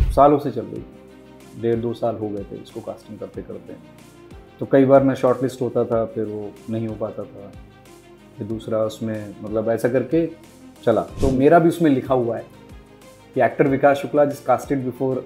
सालों से चल रही थी, 1.5-2 साल हो गए थे इसको कास्टिंग करते करते। तो कई बार मैं शॉर्ट लिस्ट होता था, फिर वो नहीं हो पाता था, फिर दूसरा उसमें मतलब ऐसा करके चला। तो मेरा भी उसमें लिखा हुआ है कि एक्टर विकास शुक्ला जिस casted before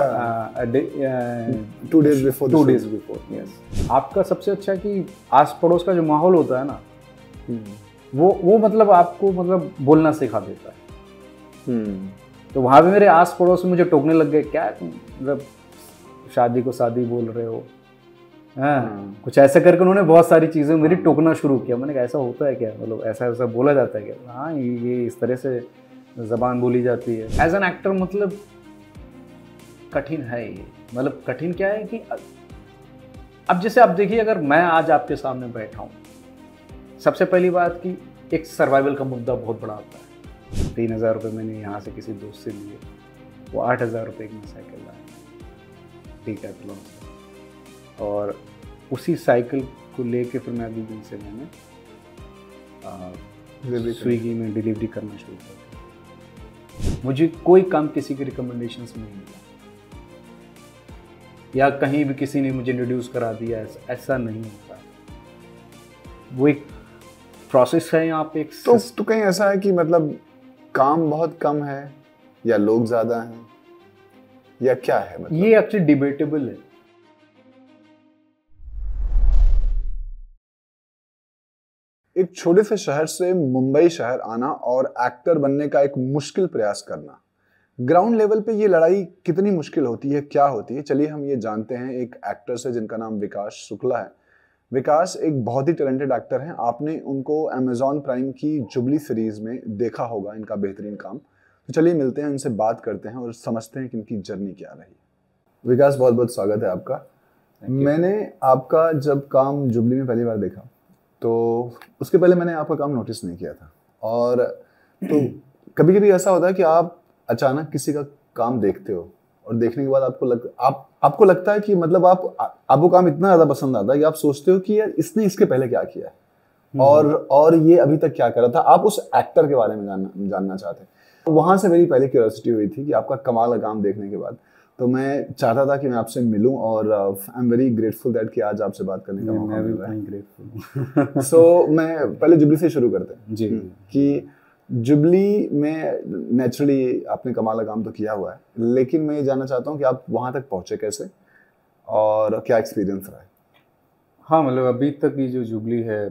2 days before yes. आपका सबसे अच्छा कि आस पड़ोस का जो माहौल होता है ना, वो मतलब आपको मतलब बोलना सिखा देता है। तो वहाँ पे मेरे आस पड़ोस में मुझे टोकने लग गए, क्या तुम मतलब शादी को शादी बोल रहे हो, हाँ कुछ ऐसा करके उन्होंने बहुत सारी चीज़ें मेरी टोकना शुरू किया। मैंने कहा ऐसा होता है क्या, मतलब ऐसा ऐसा बोला जाता है क्या? हाँ ये इस तरह से ज़बान बोली जाती है। एज एन एक्टर मतलब कठिन है ये। मतलब कठिन क्या है कि अब जैसे आप देखिए, अगर मैं आज आपके सामने बैठा हूँ, सबसे पहली बात कि एक सर्वाइवल का मुद्दा बहुत बड़ा आता है। 3,000 रुपये मैंने यहाँ से किसी दोस्त से लिए, वो 8,000 रुपये की साइकिल लाया, ठीक है चलो। और उसी साइकिल को लेके फिर मैं अभी दिन से मैंने स्विगी में डिलीवरी करना शुरू कर दिया। मुझे कोई काम किसी के रिकमेंडेशन से नहीं मिला, या कहीं भी किसी ने मुझे इंट्रोड्यूस करा दिया, ऐसा नहीं होता। वो एक प्रोसेस है यहाँ पे। तो कहीं ऐसा है कि मतलब काम बहुत कम है या लोग ज्यादा हैं या क्या है? मतलब ये एक्चुअली डिबेटेबल है। एक छोटे से शहर से मुंबई शहर आना और एक्टर बनने का एक मुश्किल प्रयास करना, ग्राउंड लेवल पे ये लड़ाई कितनी मुश्किल होती है, क्या होती है, चलिए हम ये जानते हैं एक एक्टर से जिनका नाम विकास शुक्ला है। विकास एक बहुत ही टैलेंटेड एक्टर हैं। आपने उनको अमेजॉन प्राइम की जुबली सीरीज में देखा होगा, इनका बेहतरीन काम। तो चलिए मिलते हैं, इनसे बात करते हैं और समझते हैं कि इनकी जर्नी क्या रही। विकास, बहुत बहुत स्वागत है आपका। मैंने आपका जब काम जुबली में पहली बार देखा तो उसके पहले मैंने आपका काम नोटिस नहीं किया था। और तो कभी कभी ऐसा होता है कि आप अचानक किसी का काम देखते हो और देखने के बाद आपको लगता है कि मतलब आपको काम इतना ज्यादा पसंद आता है कि आप सोचते हो कि यार इसने इसके पहले क्या किया है और ये अभी तक क्या कर रहा था। आप उस एक्टर के बारे में जानना चाहते हैं। वहां से मेरी पहली क्यूरियोसिटी हुई थी कि आपका कमाल का काम देखने के बाद तो मैं चाहता था कि मैं आपसे मिलूं और I am very grateful that कि आज आपसे बात करने का मौका मिल रहा है। ग्रेटफुल। सो मैं पहले जुबली से शुरू करते हैं जी। कि जुबली में नेचुरली आपने कमाल का काम तो किया हुआ है, लेकिन मैं ये जानना चाहता हूँ कि आप वहाँ तक पहुँचे कैसे और क्या एक्सपीरियंस रहा है? हाँ मतलब अभी तक ये जो जुबली है,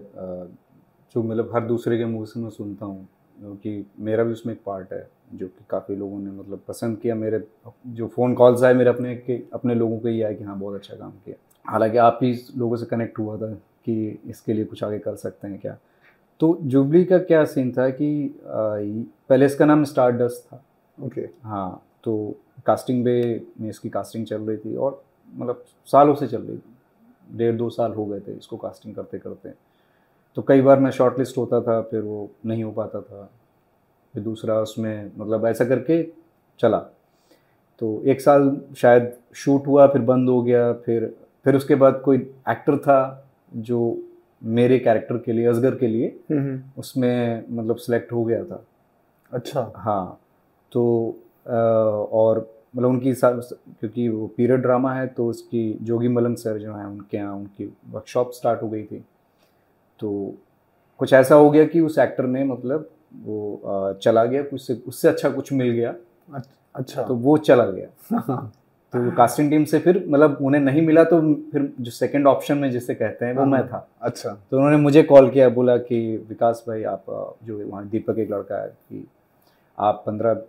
जो मतलब हर दूसरे के मुंह से मैं सुनता हूँ, क्योंकि मेरा भी उसमें एक पार्ट है जो कि काफ़ी लोगों ने मतलब पसंद किया। मेरे जो फ़ोन कॉल्स आए मेरे अपने लोगों को ही आए कि हाँ बहुत अच्छा काम किया। हालांकि आप ही लोगों से कनेक्ट हुआ था कि इसके लिए कुछ आगे कर सकते हैं क्या। तो जुबली का क्या सीन था कि पहले इसका नाम स्टारडस्ट था। ओके। हाँ, तो कास्टिंग बे में इसकी कास्टिंग चल रही थी और मतलब सालों से चल रही थी, 1.5-2 साल हो गए थे इसको कास्टिंग करते करते। तो कई बार मैं शॉर्ट लिस्ट होता था, फिर वो नहीं हो पाता था, फिर दूसरा उसमें मतलब ऐसा करके चला। तो 1 साल शायद शूट हुआ, फिर बंद हो गया। फिर उसके बाद कोई एक्टर था जो मेरे कैरेक्टर के लिए, असगर के लिए, उसमें मतलब सिलेक्ट हो गया था। अच्छा। हाँ, तो और मतलब उनकी क्योंकि वो पीरियड ड्रामा है तो उसकी जोगी मलंग सर जो हैं उनके यहाँ उनकी वर्कशॉप स्टार्ट हो गई थी। तो कुछ ऐसा हो गया कि उस एक्टर ने मतलब वो चला गया, उससे अच्छा कुछ मिल गया। अच्छा। तो वो चला गया। तो कास्टिंग टीम से फिर मतलब उन्हें नहीं मिला, तो फिर जो सेकंड ऑप्शन में जिसे कहते हैं वो मैं था। अच्छा। तो उन्होंने मुझे कॉल किया, बोला कि विकास भाई आप जो वहाँ दीपक एक लड़का है कि आप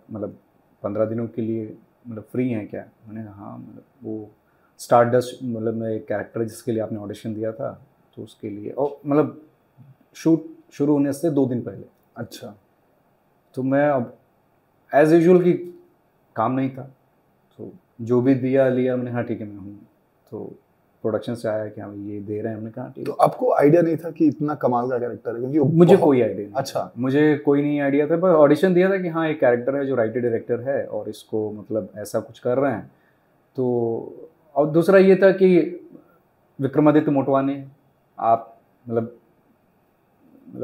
15 दिनों के लिए मतलब फ्री हैं क्या? मैंने कहा हाँ, मतलब वो स्टारडस्ट मतलब मैं एक कैरेक्टर जिसके लिए आपने ऑडिशन दिया था तो उसके लिए, और मतलब शूट शुरू होने से 2 दिन पहले। अच्छा। तो मैं अब एज यूजुअल की काम नहीं था, तो जो भी दिया लिया मैंने, हाँ ठीक है मैं हूँ। तो प्रोडक्शन से आया कि हाँ ये दे रहे हैं, हमने कहा ठीक। तो आपको आइडिया नहीं था कि इतना कमाल का कैरेक्टर है? क्योंकि मुझे कोई आइडिया नहीं। अच्छा। मुझे कोई नहीं आइडिया था, बस ऑडिशन दिया था कि हाँ एक कैरेक्टर है जो राइटर डायरेक्टर है और इसको मतलब ऐसा कुछ कर रहे हैं। तो और दूसरा ये था कि विक्रमादित्य मोटवानी, आप मतलब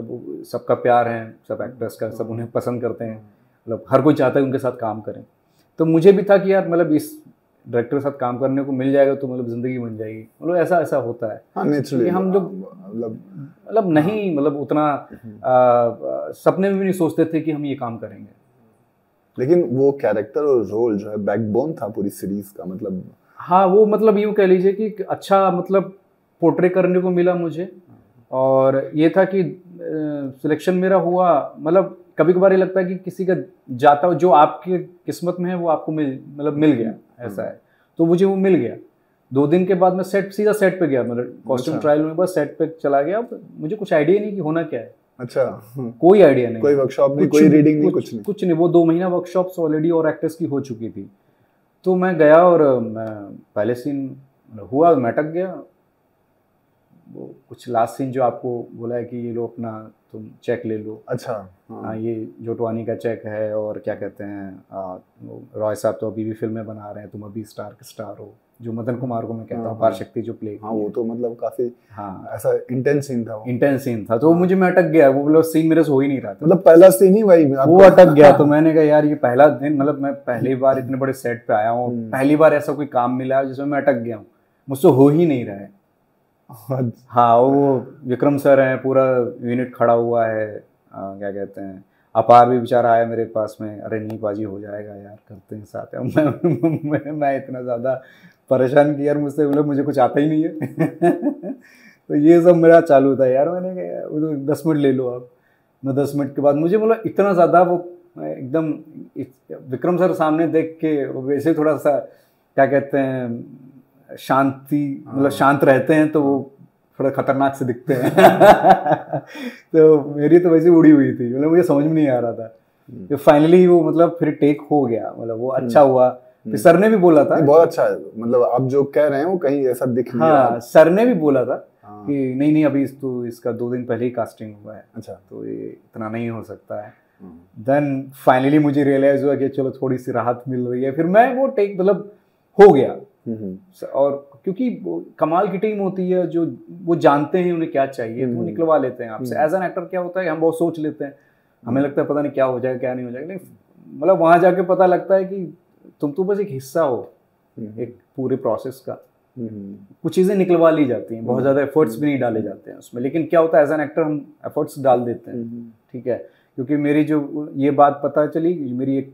सबका प्यार है, सब एक्टर्स का, सब उन्हें पसंद करते हैं, मतलब हर कोई चाहता है उनके साथ काम करें। तो मुझे भी था कि यार मतलब इस डायरेक्टर के साथ काम करने को मिल जाएगा तो मतलब ज़िंदगी बन जाएगी, मतलब ऐसा ऐसा होता है। हाँ नेचुरली हम लोग मतलब नहीं मतलब उतना सपने में भी नहीं सोचते थे कि हम ये काम करेंगे। लेकिन वो कैरेक्टर और रोल जो है बैकबोन था पूरी सीरीज का, मतलब हाँ वो मतलब यूँ कह लीजिए कि अच्छा मतलब पोर्ट्रे करने को मिला मुझे। और ये था कि सिलेक्शन मेरा हुआ, मतलब कभी कभार ये लगता है कि किसी का जाता हो जो आपकी किस्मत में है वो आपको मिल गया, ऐसा है। तो मुझे वो मिल गया। 2 दिन के बाद मैं सीधा सेट पे गया, मतलब कॉस्ट्यूम ट्रायल में बस सेट पे चला गया। मुझे कुछ आइडिया नहीं कि होना क्या है। अच्छा कोई आइडिया नहीं, कोई वर्कशॉप नहीं, कोई रीडिंग नहीं, कुछ नहीं। वो 2 महीना वर्कशॉप्स ऑलरेडी और एक्टर्स की हो चुकी थी। तो मैं गया और मैं पहले सीन हुआ, मैं अटक गया। वो कुछ लास्ट सीन जो आपको बोला है कि ये लो अपना तुम चेक ले लो। अच्छा हाँ ये जोटवानी का चेक है और क्या कहते हैं रॉय साहब तो अभी भी फिल्में बना रहे हैं, तुम अभी स्टार हो, जो मदन कुमार को मैं कहता हूँ पार शक्ति जो प्ले। हाँ वो तो मतलब काफी हाँ ऐसा इंटेंस सीन था तो मुझे मैं अटक गया। वो मतलब सीन मेरे से हो ही नहीं रहा था, मतलब पहला सीन ही वही वो अटक गया। तो मैंने कहा यार ये पहला दिन, मतलब मैं पहली बार इतने बड़े सेट पे आया हूँ, पहली बार ऐसा कोई काम मिला जिसमें मैं अटक गया हूँ, मुझसे हो ही नहीं रहा है। हाँ वो विक्रम सर हैं, पूरा यूनिट खड़ा हुआ है, क्या कहते हैं अपार भी बेचारा आया मेरे पास में, अरे नहीं बाजी हो जाएगा यार करते हैं साथ। मैं इतना ज़्यादा परेशान कि यार मुझसे बोले मुझे कुछ आता ही नहीं है। तो ये सब मेरा चालू था यार। मैंने कहा वो तो 10 मिनट ले लो आप। मैं 10 मिनट के बाद मुझे मतलब इतना ज़्यादा वो एकदम विक्रम सर सामने देख के वैसे थोड़ा सा क्या कहते हैं शांति, मतलब शांत रहते हैं तो वो थोड़ा खतरनाक से दिखते हैं। तो मेरी तो वैसे उड़ी हुई थी, मतलब मुझे समझ में नहीं आ रहा था। तो फाइनली वो मतलब फिर टेक हो गया, मतलब वो अच्छा हुआ। फिर सर ने भी बोला था बहुत अच्छा है, मतलब आप जो कह रहे हैं वो कहीं ऐसा दिख नहीं रहा। हाँ सर ने भी बोला था कि नहीं अभी तो इसका 2 दिन पहले ही कास्टिंग हुआ है, अच्छा तो ये इतना नहीं हो सकता है। देन फाइनली मुझे रियलाइज हुआ कि चलो थोड़ी सी राहत मिल रही है। फिर मैं वो टेक मतलब हो गया। और क्योंकि कमाल की टीम होती है जो वो जानते हैं उन्हें क्या चाहिए, तो वो निकलवा लेते हैं आपसे। एज एन एक्टर क्या होता है हम बहुत सोच लेते हैं, हमें लगता है पता नहीं क्या हो जाएगा क्या नहीं हो जाएगा, लेकिन मतलब वहाँ जाके पता लगता है कि तुम तो बस एक हिस्सा हो एक पूरे प्रोसेस का। कुछ चीज़ें निकलवा ली जाती हैं, बहुत ज़्यादा एफर्ट्स भी नहीं डाले जाते हैं उसमें, लेकिन क्या होता है एज एन एक्टर हम एफर्ट्स डाल देते हैं। ठीक है, क्योंकि मेरी जो ये बात पता चली, मेरी एक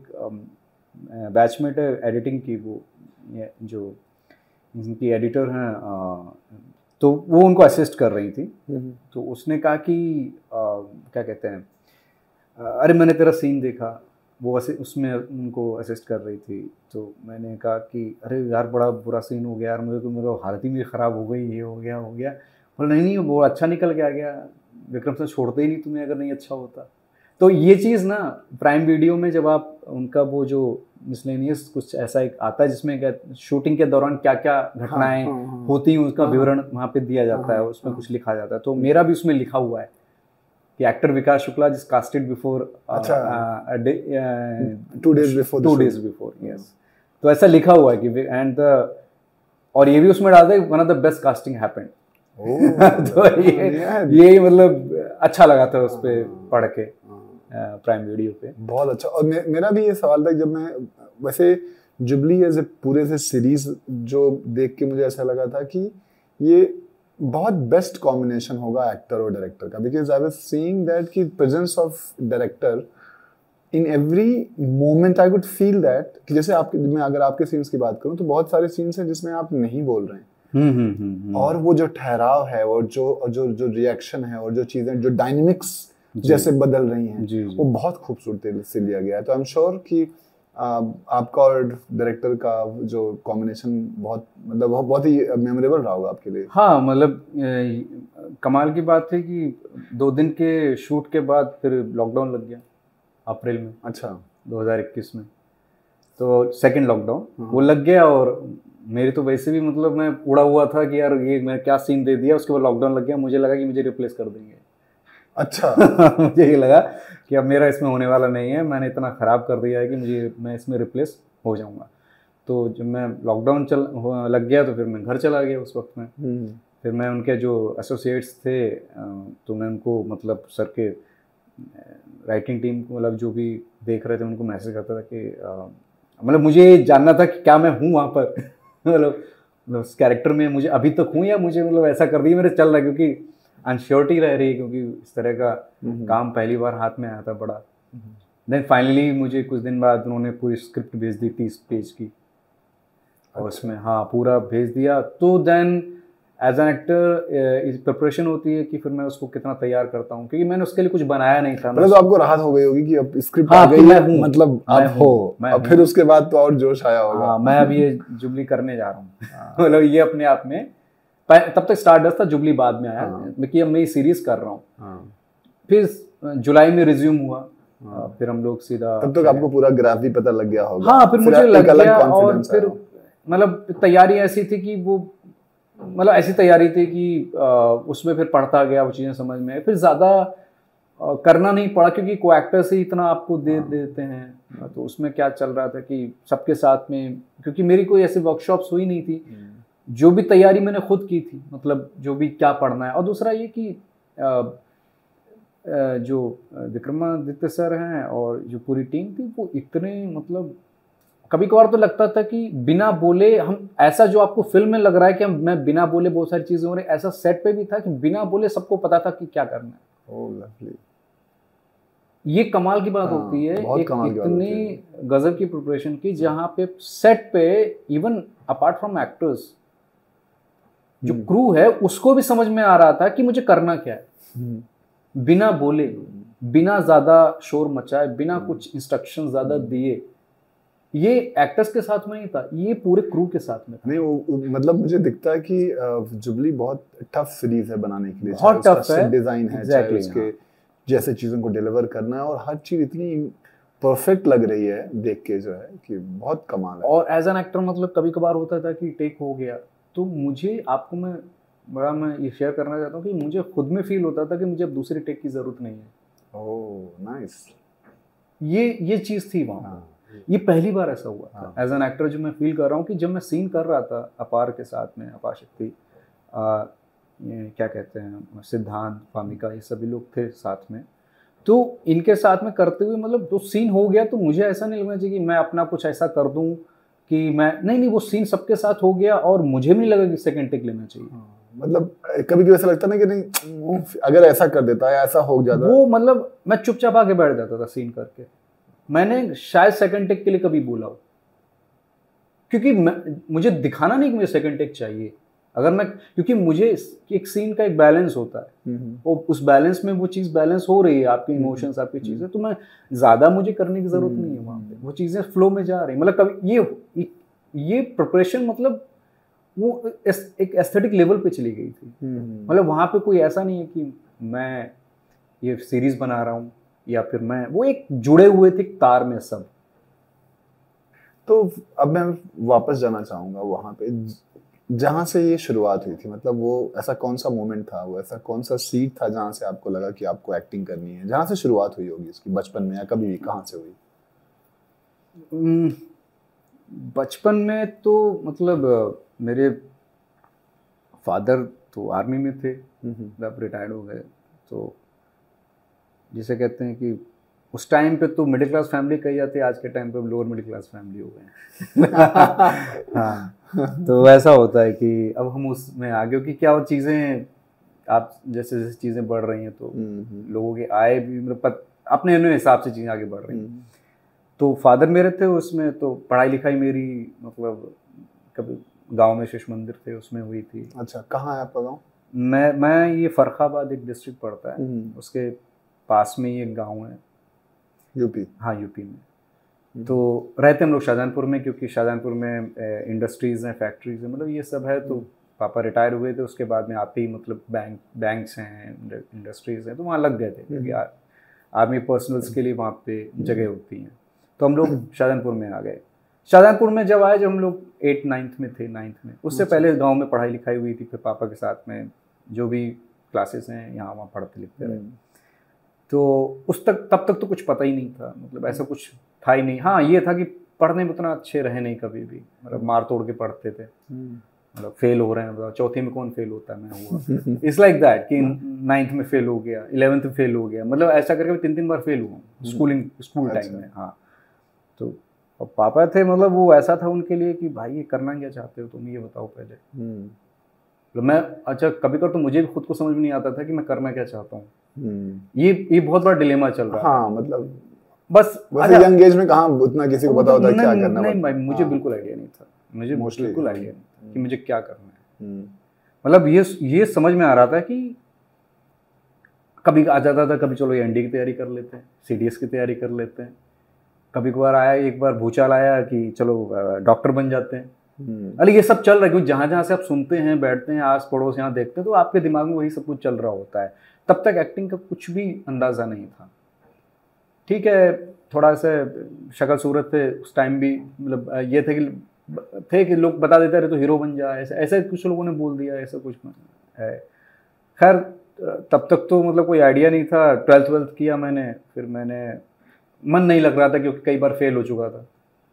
बैचमेट है एडिटिंग की, वो जो इनकी एडिटर हैं, तो वो उनको असिस्ट कर रही थी। तो उसने कहा कि क्या कहते हैं अरे मैंने तेरा सीन देखा, वो उसमें उनको असिस्ट कर रही थी। तो मैंने कहा कि अरे यार बड़ा बुरा सीन हो गया यार, मुझे तो मेरा हालत ही मेरी ख़राब हो गई, ये हो गया। बोला नहीं वो अच्छा निकल के आ गया, विक्रम से छोड़ते ही नहीं तुम्हें अगर नहीं अच्छा होता। तो ये चीज़ ना प्राइम वीडियो में जब आप उनका वो जो मिसलेनियस कुछ ऐसा एक आता है जिसमें शूटिंग के दौरान क्या क्या घटनाएं होती हैं उसका विवरण वहाँ पे दिया जाता है, उसमें कुछ लिखा जाता है। तो मेरा भी उसमें लिखा हुआ है कि एक्टर विकास शुक्ला जिस casted before 2 days before yes. तो ऐसा लिखा हुआ है कि एंड और ये भी उसमें डालता है one of the best casting happened. तो ये मतलब अच्छा लगा था उस पर पढ़ के प्राइम वीडियो पे। बहुत अच्छा। और मेरा भी ये सवाल था जब मैं वैसे जुबली एज ए पूरे से सीरीज जो देख के मुझे ऐसा लगा था कि ये बहुत बेस्ट कॉम्बिनेशन होगा एक्टर और डायरेक्टर का, because I was seeing that कि presence of director in every moment I could feel that कि जैसे आपके मैं अगर आपके सीन्स की बात करूं तो बहुत सारे सीन्स हैं जिसमें आप नहीं बोल रहे हैं। और वो जो ठहराव है और जो रिएक्शन है और जो चीजें जो डायनेमिक्स जैसे बदल रही हैं वो बहुत खूबसूरती से लिया गया है। तो आई एम श्योर कि आपका और डायरेक्टर का जो कॉम्बिनेशन बहुत ही मेमोरेबल रहा होगा आपके लिए। हाँ मतलब कमाल की बात है कि 2 दिन के शूट के बाद फिर लॉकडाउन लग गया अप्रैल में। अच्छा 2021 में तो सेकंड लॉकडाउन वो लग गया। और मेरी तो वैसे भी मतलब मैं उड़ा हुआ था कि यार ये मैं क्या सीन दे दिया, उसके बाद लॉकडाउन लग गया। मुझे लगा कि मुझे रिप्लेस कर देंगे। अच्छा मुझे ये लगा कि अब मेरा इसमें होने वाला नहीं है, मैंने इतना ख़राब कर दिया है कि मैं इसमें रिप्लेस हो जाऊंगा। तो जब मैं लॉकडाउन लग गया तो फिर मैं घर चला गया उस वक्त में। फिर मैं उनके जो एसोसिएट्स थे तो मैं उनको मतलब सर के राइटिंग टीम को मतलब जो भी देख रहे थे उनको मैसेज करता था कि मतलब मुझे जानना था कि क्या मैं हूँ वहाँ पर मतलब उस कैरेक्टर में मुझे अभी तक हूँ या मुझे मतलब ऐसा कर दिया मेरे चल रहा है, क्योंकि अनश्योरिटी रह रही है, क्योंकि इस तरह का काम पहली बार हाथ में आया था बड़ा। देन फाइनली मुझे कुछ दिन बाद उन्होंने पूरी स्क्रिप्ट भेज दी 30 पेज की, और उसमें हाँ पूरा भेज दिया। तो then as an actor preparation होती है कि फिर मैं उसको कितना तैयार करता हूँ, क्योंकि मैंने उसके लिए कुछ बनाया नहीं था। मतलब तो आपको राहत हो गई होगी कि अब स्क्रिप्ट हाँ, आ गई है, हूँ, मतलब अब हो, अब फिर उसके बाद तो और जोश आया होगा। हाँ, मैं अब ये जुबली करने जा रहा हूँ मतलब ये अपने आप में तब तक स्टारडस्ट था, जुबली बाद में आया, कि अब मैं ये सीरीज कर रहा हूँ। फिर जुलाई में रिज्यूम हुआ, फिर हम लोग सीधा, तब तक आपको पूरा ग्राफ भी पता लग गया होगा। हाँ, फिर मुझे लग गया, और फिर मतलब तैयारी ऐसी थी कि वो मतलब ऐसी तैयारी थी कि उसमें फिर पढ़ता गया, वो चीज़ें समझ में, फिर ज़्यादा करना नहीं पड़ा, क्योंकि को एक्टर्स ही इतना आपको दे देते हैं। तो उसमें क्या चल रहा था कि सबके साथ में, क्योंकि मेरी कोई ऐसी वर्कशॉप्स हुई नहीं थी, जो भी तैयारी मैंने खुद की थी, मतलब जो भी क्या पढ़ना है। और दूसरा ये कि जो विक्रमादित्य सर हैं और जो पूरी टीम थी, वो इतने मतलब कभी कभार तो लगता था कि बिना बोले हम, ऐसा जो आपको फिल्म में लग रहा है कि मैं बिना बोले बहुत सारी चीजें हो रही, ऐसा सेट पे भी था कि बिना बोले सबको पता था कि क्या करना है। Oh lovely. ये कमाल की बात होती है, एक इतनी गजब की प्रिपरेशन की, जहाँ पे सेट पे इवन अपार्ट फ्रॉम एक्टर्स जो क्रू है उसको भी समझ में आ रहा था कि मुझे करना क्या है, बिना बोले, बिना ज्यादा शोर मचाए, बिना कुछ इंस्ट्रक्शन ज्यादा दिए। ये एक्टर्स के साथ में नहीं था, ये पूरे क्रू के साथ में था। नहीं मतलब मुझे दिखता है कि जुबली बहुत टफ सीरीज है बनाने के लिए, बहुत टफ है, डिजाइन है, चाहे उसके जैसे चीजों को डिलीवर करना है, और हर चीज इतनी परफेक्ट लग रही है देख के, जो है कि बहुत कमाल है। और एज एन एक्टर मतलब कभी कभार होता था कि टेक हो गया, तो मुझे आपको मैं ये शेयर करना चाहता हूँ कि मुझे खुद में फील होता था कि मुझे अब दूसरे टेक की जरूरत नहीं है। Oh nice. ये चीज थी वहाँ। ये पहली बार ऐसा हुआ था एज एन एक्टर, जो मैं फील कर रहा हूँ कि जब मैं सीन कर रहा था अपार के साथ में, अपार शक्ति, क्या कहते हैं, सिद्धांत, फामिका, ये सभी लोग थे साथ में, तो इनके साथ में करते हुए मतलब जो सीन हो गया, तो मुझे ऐसा नहीं लगना चाहिए कि मैं अपना कुछ ऐसा कर दूं कि मैं नहीं, वो सीन सबके साथ हो गया और मुझे भी नहीं लगा कि सेकंड टेक लेना चाहिए। मतलब कभी कभी ऐसा लगता ना कि नहीं, अगर ऐसा कर देता है, ऐसा हो जाता, वो मतलब मैं चुपचाप आके बैठ जाता था सीन करके। मैंने शायद सेकंड टेक के लिए कभी बोला हो, क्योंकि मुझे दिखाना नहीं कि मुझे सेकंड टेक चाहिए। अगर मैं, क्योंकि मुझे एक सीन का एक बैलेंस होता है, वो उस बैलेंस में वो चीज़ बैलेंस हो रही है, आपके इमोशंस, आपकी चीज़ें, तो मैं ज़्यादा मुझे करने की ज़रूरत नहीं है वहाँ पे, वो चीज़ें फ्लो में जा रही। मतलब कभी ये प्रिपरेशन मतलब वो एक एस्थेटिक लेवल पे चली गई थी। मतलब वहाँ पे कोई ऐसा नहीं है कि मैं ये सीरीज बना रहा हूँ या फिर मैं, वो एक जुड़े हुए थे तार में सब। तो अब मैं वापस जाना चाहूँगा वहाँ पे जहाँ से ये शुरुआत हुई थी। मतलब वो ऐसा कौन सा मोमेंट था, वो ऐसा कौन सा सीट था जहाँ से आपको लगा कि आपको एक्टिंग करनी है, जहाँ से शुरुआत हुई होगी इसकी, बचपन में या कभी भी, कहाँ से हुई? बचपन में तो मतलब मेरे फादर तो आर्मी में थे, अब रिटायर्ड हो गए, तो जिसे कहते हैं कि उस टाइम पे तो मिडिल क्लास फैमिली कही जाती है, आज के टाइम पे लोअर मिडिल क्लास फैमिली हो गए हैं। हाँ, तो वैसा होता है कि अब हम उसमें आगे कि क्या वो चीज़ें, आप जैसे जैसे चीज़ें बढ़ रही हैं तो लोगों के आय भी मतलब अपने हिसाब से चीज़ें आगे बढ़ रही हैं। तो फादर मेरे थे उसमें, तो पढ़ाई लिखाई मेरी मतलब कभी गांव में शिशु मंदिर थे उसमें हुई थी। अच्छा, कहाँ है आपका गांव? मैं ये फर्रुखाबाद एक डिस्ट्रिक्ट पड़ता है, उसके पास में ही एक गांव है, यूपी। हाँ, यूपी में। तो रहते हम लोग शाहजहानपुर में, क्योंकि शाहजहानपुर में इंडस्ट्रीज़ हैं, फैक्ट्रीज हैं, मतलब ये सब है। तो पापा रिटायर हुए थे, उसके बाद में आते ही मतलब बैंक्स हैं, इंडस्ट्रीज़ हैं, तो वहाँ लग गए थे, क्योंकि आर्मी पर्सनल्स के लिए वहाँ पे जगह होती हैं। तो हम लोग शाहजहानपुर में आ गए। शाहजहानपुर में जब आए, जब हम लोग 8-9 में थे, 9 में, उससे पहले गांव में पढ़ाई लिखाई हुई थी, फिर पापा के साथ में जो भी क्लासेस हैं यहाँ वहाँ पढ़ते लिखते रहे। तो तब तक तो कुछ पता ही नहीं था, मतलब ऐसा कुछ था ही नहीं। हाँ, ये था कि पढ़ने में उतना अच्छे रहे नहीं कभी भी, मतलब मार तोड़ के पढ़ते थे, मतलब फेल हो रहे हैं, मतलब चौथी में कौन फेल होता है, मैं हुआ। इट्स लाइक दैट कि 9th में फेल हो गया, 11th में फेल हो गया, मतलब ऐसा करके 3-3 बार फेल हुआ स्कूल टाइम में। हाँ, तो और पापा थे मतलब वो ऐसा था उनके लिए कि भाई ये करना क्या चाहते हो तुम, ये बताओ पहले। तो मैं अच्छा कभी कभी तो मुझे भी खुद को समझ में नहीं आता था कि मैं करना क्या चाहता हूँ। ये बहुत बड़ा डिलेमा चल रहा हाँ, मतलब बस वैसे यंग एज में कहाँ उतना किसी को पता होता है क्या करना। नहीं भाई मुझे बिल्कुल आइडिया नहीं था, मुझे बिल्कुल आइडिया नहीं था कि मुझे क्या करना है। मतलब ये समझ में आ रहा था कि कभी आ जाता था, कभी चलो एनडी की तैयारी कर लेते हैं, सीडीएस की तैयारी कर लेते हैं, कभी कभार आया एक बार भूचाल आया कि चलो डॉक्टर बन जाते हैं। अरे ये सब चल रहा है क्योंकि जहाँ जहाँ से आप सुनते हैं, बैठते हैं, आस पड़ोस यहाँ देखते हैं, तो आपके दिमाग में वही सब कुछ चल रहा होता है। तब तक एक्टिंग का कुछ भी अंदाज़ा नहीं था। ठीक है, थोड़ा सा शक्ल सूरत थे उस टाइम भी, मतलब ये थे कि लोग बता देते रहे तो हीरो बन जा, ऐसे कुछ लोगों ने बोल दिया, ऐसा कुछ है। खैर तब तक तो मतलब कोई आइडिया नहीं था। 12th किया मैंने, फिर मैंने मन नहीं लग रहा था क्योंकि कई बार फेल हो चुका था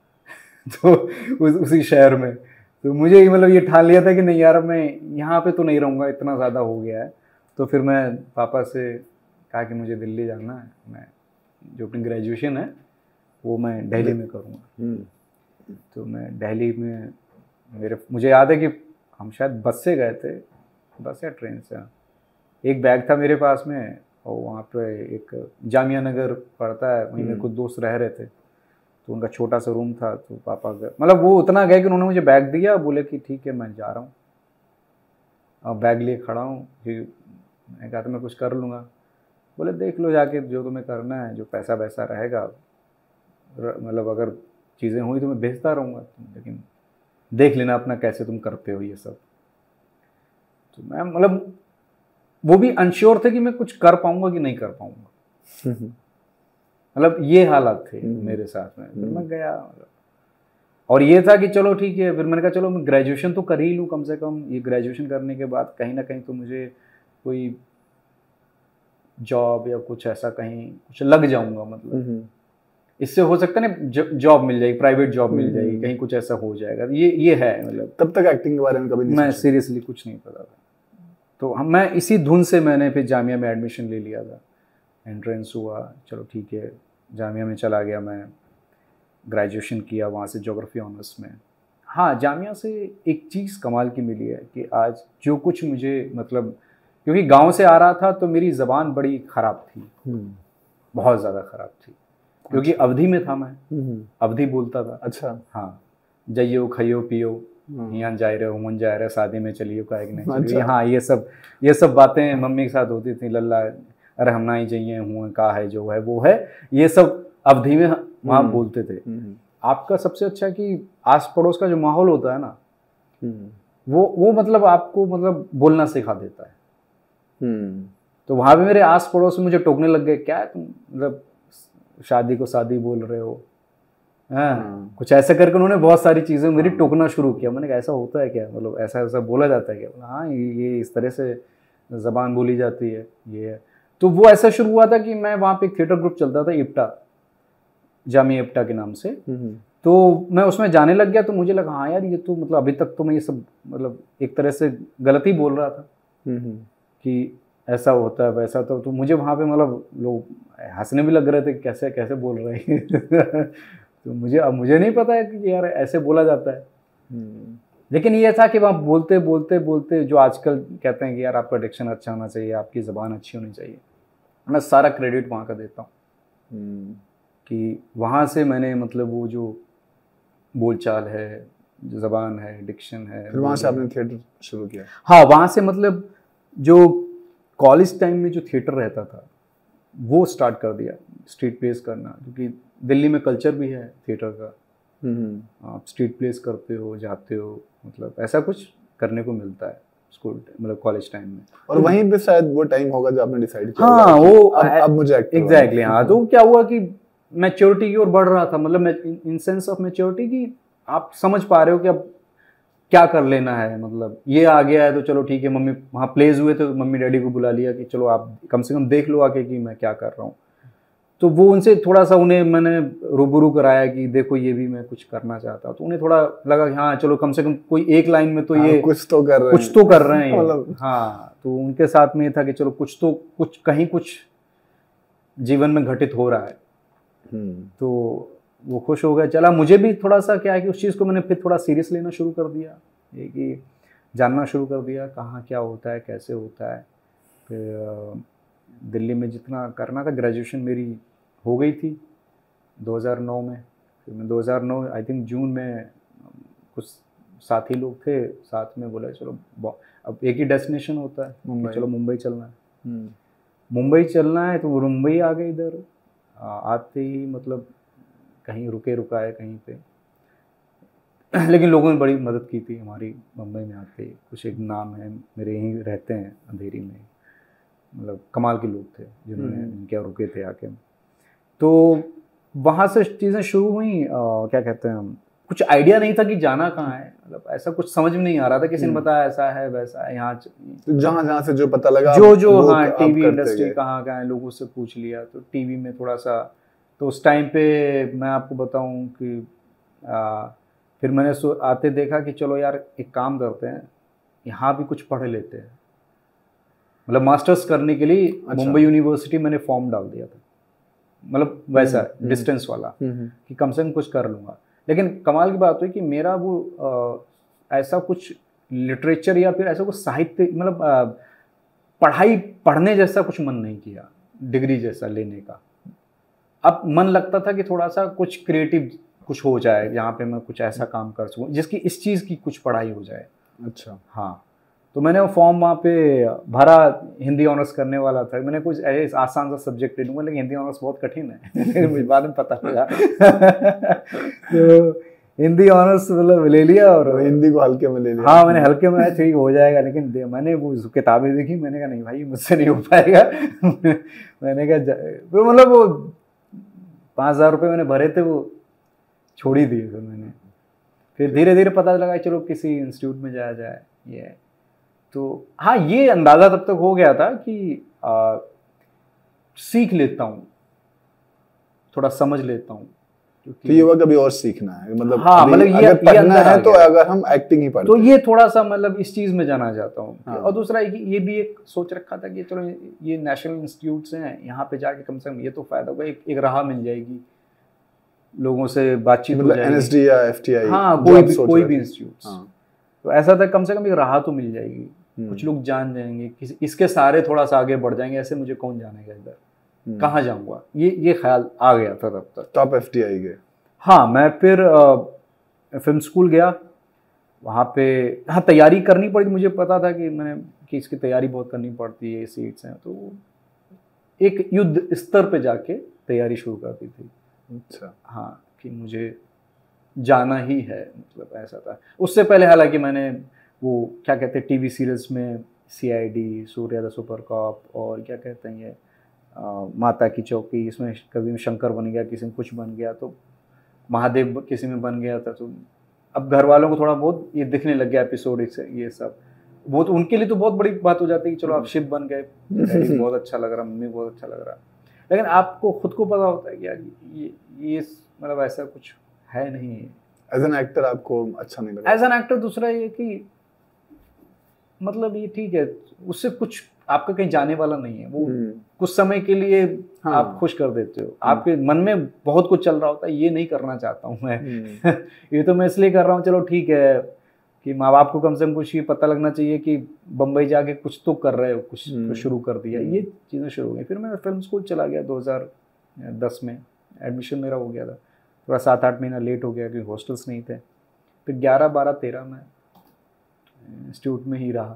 तो उसी शहर में तो मुझे मतलब ये ठान लिया था कि नहीं यार मैं यहाँ पे तो नहीं रहूँगा, इतना ज़्यादा हो गया है। तो फिर मैं पापा से कहा कि मुझे दिल्ली जाना है, मैं जो अपनी ग्रेजुएशन है वो मैं दिल्ली में करूँगा। तो मैं दिल्ली में मुझे याद है कि हम शायद बस से गए थे, बस या ट्रेन से। एक बैग था मेरे पास में और वहाँ पे एक जामिया नगर पड़ता है, वहीं में कुछ दोस्त रह रहे थे, तो उनका छोटा सा रूम था। तो पापा गए, मतलब वो उतना गए कि उन्होंने मुझे बैग दिया, बोले कि ठीक है मैं जा रहा हूँ, अब बैग लिए खड़ा हूँ। फिर मैंने कहा था मैं कुछ कर लूँगा, बोले देख लो जाके जो तुम्हें करना है, जो पैसा वैसा रहेगा, मतलब अगर चीज़ें हुई तो मैं भेजता रहूँगा, लेकिन देख लेना अपना कैसे तुम करते हो ये सब। तो मैं मतलब वो भी अनश्योर थे कि मैं कुछ कर पाऊँगा कि नहीं कर पाऊँगा मतलब ये हालात थे मेरे साथ में। फिर मैं गया और ये था कि चलो ठीक है, फिर मैंने कहा चलो मैं ग्रेजुएशन तो कर ही लूँ कम से कम। ये ग्रेजुएशन करने के बाद कहीं ना कहीं तो मुझे कोई जॉब या कुछ ऐसा कहीं कुछ लग जाऊंगा, मतलब इससे हो सकता है ना जॉब मिल जाएगी, प्राइवेट जॉब मिल जाएगी, कहीं कुछ ऐसा हो जाएगा। ये है मतलब। तब तक एक्टिंग के बारे में कभी नहीं मैं सीरियसली कुछ नहीं पता था। तो मैं इसी धुन से मैंने फिर जामिया में एडमिशन ले लिया था, एंट्रेंस हुआ, चलो ठीक है जामिया में चला गया, मैं ग्रेजुएशन किया वहाँ से ज्योग्राफी ऑनर्स में। हाँ, जामिया से एक चीज़ कमाल की मिली है कि आज जो कुछ मुझे मतलब, क्योंकि गांव से आ रहा था तो मेरी ज़बान बड़ी ख़राब थी, बहुत ज़्यादा ख़राब थी, क्योंकि अवधी में था मैं, अवधी बोलता था। अच्छा। हाँ, जइयो खइयो पियो, यहाँ जा रहे हो, मन जा रहे, शादी में चलियो का नहीं चलियो। हाँ, ये सब बातें मम्मी के साथ होती थी, लल्ला अरे हम ना ही चाहिए हुआ का है जो है वो है, ये सब अवधी में वहाँ बोलते थे। आपका सबसे अच्छा कि आस पड़ोस का जो माहौल होता है ना, वो मतलब आपको मतलब बोलना सिखा देता है। तो वहाँ पे मेरे आस पड़ोस में मुझे टोकने लग गए, क्या है तुम मतलब शादी को शादी बोल रहे हो, हाँ कुछ ऐसा करके उन्होंने बहुत सारी चीज़ें मेरी टोकना शुरू किया। मैंने कहा ऐसा होता है क्या, मतलब ऐसा बोला जाता है क्या? हाँ ये इस तरह से ज़बान बोली जाती है ये। तो वो ऐसा शुरू हुआ था कि मैं वहाँ पे एक थिएटर ग्रुप चलता था इप्टा, जामिया इप्टा के नाम से, तो मैं उसमें जाने लग गया। तो मुझे लगा हाँ यार ये तो मतलब अभी तक तो मैं ये सब मतलब एक तरह से गलत ही बोल रहा था कि ऐसा होता है वैसा। तो मुझे वहाँ पे मतलब लोग हंसने भी लग रहे थे, कैसे कैसे बोल रहे हैं तो मुझे नहीं पता है कि यार ऐसे बोला जाता है। लेकिन ये था कि वहाँ बोलते बोलते बोलते जो आजकल कहते हैं कि यार आपका डिक्शन अच्छा होना चाहिए, आपकी ज़बान अच्छी होनी चाहिए, मैं सारा क्रेडिट वहाँ का देता हूँ कि वहाँ से मैंने मतलब वो जो बोलचाल है, जो ज़बान है, डिक्शन है, फिर वहाँ से आपने थिएटर शुरू किया? हाँ, वहाँ से मतलब जो कॉलेज टाइम में जो थिएटर रहता था वो स्टार्ट कर दिया, स्ट्रीट प्लेस करना, क्योंकि दिल्ली में कल्चर भी है थिएटर का। आप स्ट्रीट प्लेस करते हो, जाते हो, मतलब ऐसा कुछ करने को मिलता है स्कूल मतलब कॉलेज टाइम में। और वहीं पे शायद वो टाइम होगा जब आपने डिसाइड किया हाँ वो अब मुझे एग्जैक्टली हाँ। तो क्या हुआ कि मैच्योरिटी की ओर बढ़ रहा था, मतलब इन सेंस ऑफ मैच्योरिटी कि आप समझ पा रहे हो कि अब क्या कर लेना है, मतलब ये आ गया है तो चलो ठीक है। मम्मी वहाँ प्लेस हुए तो मम्मी डैडी को बुला लिया कि चलो आप कम से कम देख लो आके कि मैं क्या कर रहा हूँ। तो वो उनसे थोड़ा सा उन्हें मैंने रूबरू कराया कि देखो ये भी मैं कुछ करना चाहता हूँ। तो उन्हें थोड़ा लगा कि हाँ चलो कम से कम कोई एक लाइन में तो ये कुछ तो कर रहे हैं मतलब हाँ। तो उनके साथ में ये था कि चलो कुछ कहीं कुछ जीवन में घटित हो रहा है। तो वो खुश हो गया। चला मुझे भी थोड़ा सा क्या है कि उस चीज़ को मैंने फिर थोड़ा सीरियस लेना शुरू कर दिया, ये कि जानना शुरू कर दिया कहाँ क्या होता है, कैसे होता है। फिर दिल्ली में जितना करना था, ग्रेजुएशन मेरी हो गई थी 2009 में। फिर मैं 2009 आई थिंक जून में कुछ साथी लोग थे साथ में, बोला चलो अब एक ही डेस्टिनेशन होता है कि चलो मुंबई चलना है। मुंबई चलना है तो वो मुंबई आ गए। इधर आते ही मतलब कहीं रुकाए कहीं पे लेकिन लोगों ने बड़ी मदद की थी हमारी। मुंबई में आते कुछ एक नाम है मेरे, यहीं रहते हैं अंधेरी में, मतलब कमाल के लोग थे जिन्होंने इनके रुके थे आके। तो वहाँ से चीज़ें शुरू हुई। क्या कहते हैं, हम कुछ आइडिया नहीं था कि जाना कहाँ है, मतलब ऐसा कुछ समझ में नहीं आ रहा था। किसी ने बताया ऐसा है वैसा है, यहाँ जहाँ से जो पता लगा जो हाँ टीवी इंडस्ट्री कहाँ है, लोगों से पूछ लिया। तो टीवी में थोड़ा सा, तो उस टाइम पे मैं आपको बताऊं कि फिर मैंने आते देखा कि चलो यार एक काम करते हैं, यहाँ भी कुछ पढ़ लेते हैं। मतलब मास्टर्स करने के लिए मुंबई यूनिवर्सिटी मैंने फॉर्म डाल दिया था, मतलब वैसा डिस्टेंस वाला कि कम से कम कुछ कर लूँगा। लेकिन कमाल की बात हुई कि मेरा वो ऐसा कुछ लिटरेचर या फिर ऐसा कुछ साहित्य, मतलब पढ़ने जैसा कुछ मन नहीं किया, डिग्री जैसा लेने का। अब मन लगता था कि थोड़ा सा कुछ क्रिएटिव कुछ हो जाए, जहाँ पे मैं कुछ ऐसा काम कर सकूँ जिसकी इस चीज़ की कुछ पढ़ाई हो जाए। अच्छा। हाँ, तो मैंने वो फॉर्म वहाँ पे भरा। हिंदी ऑनर्स करने वाला था, मैंने कुछ ऐसे आसान सा सब्जेक्ट ले लूँगा, लेकिन हिंदी ऑनर्स बहुत कठिन है मुझे बाद में पता लगा तो हिंदी ऑनर्स मतलब ले लिया और हिंदी को हल्के में ले लिया। हाँ, मैंने हल्के में, ठीक हो जाएगा। लेकिन मैंने वो किताबें देखी, मैंने कहा नहीं भाई मुझसे नहीं हो पाएगा मैंने कहा मतलब वो 5,000 रुपये मैंने भरे थे, वो छोड़ ही दिए। फिर मैंने धीरे धीरे पता लगा चलो किसी इंस्टीट्यूट में जाया जाए। ये तो हाँ, ये अंदाज़ा तब तक हो गया था कि सीख लेता हूँ, थोड़ा समझ लेता हूँ, तो ये वह कभी और सीखना है, मतलब हाँ, मतलब ये पढ़ना है तो अगर हम एक्टिंग ही पढ़ते तो ये थोड़ा सा मतलब इस चीज़ में जाना चाहता हूँ। हाँ। और दूसरा ये भी एक सोच रखा था कि चलो ये नेशनल इंस्टीट्यूट्स हैं, यहाँ पे जाके कम से कम ये तो फायदा होगा, एक राह मिल जाएगी, लोगों से बातचीत हो जाएगी, NSD या FTI, हाँ कोई भी इंस्टीट्यूट। तो ऐसा था कम से कम एक राह तो मिल जाएगी, कुछ लोग जान जाएंगे, इसके सारे थोड़ा सा आगे बढ़ जाएंगे, ऐसे मुझे कौन जानेगा इधर, कहाँ जाऊँगा, ये ख्याल आ गया था तब तक। तो आप FTI गए? हाँ, मैं फिर फिल्म स्कूल गया। वहाँ पे हाँ तैयारी करनी पड़ी, मुझे पता था कि इसकी तैयारी बहुत करनी पड़ती है, सीट्स हैं, तो एक युद्ध स्तर पे जाके तैयारी शुरू कर दी थी। अच्छा। हाँ, कि मुझे जाना ही है, मतलब ऐसा था। उससे पहले हालांकि मैंने वो क्या कहते हैं टीवी सीरियल्स में CID, Surya the super cop, और क्या कहते हैं ये माता की चौकी, इसमें कभी शंकर बन गया, किसी में कुछ बन गया, तो महादेव किसी में बन गया था। तो अब घर वालों को थोड़ा बहुत ये दिखने लग गया एपिसोड, ये सब बहुत उनके लिए तो बहुत बड़ी बात हो जाती है कि चलो आप शिव बन गए, बहुत अच्छा लग रहा, मम्मी बहुत अच्छा लग रहा। लेकिन आपको खुद को पता होता है कि यार ये मतलब ऐसा कुछ है नहीं। एज एन एक्टर आपको अच्छा नहीं लगा? एज एन एक्टर दूसरा ये कि मतलब ये ठीक है, उससे कुछ आपका कहीं जाने वाला नहीं है, वो कुछ समय के लिए हाँ। आप खुश कर देते हो, आपके मन में बहुत कुछ चल रहा होता है, ये नहीं करना चाहता हूँ मैं ये तो मैं इसलिए कर रहा हूँ, चलो ठीक है कि माँ बाप को कम से कम कुछ ये पता लगना चाहिए कि बम्बई जाके कुछ तो कर रहे हो, कुछ तो शुरू कर दिया, ये चीज़ें शुरू हो गई। फिर मैं फिल्म स्कूल चला गया 2010 में, एडमिशन मेरा हो गया था, थोड़ा 7-8 महीना लेट हो गया क्योंकि हॉस्टल्स नहीं थे। फिर 11, 12, 13 में इंस्टीट्यूट में ही रहा।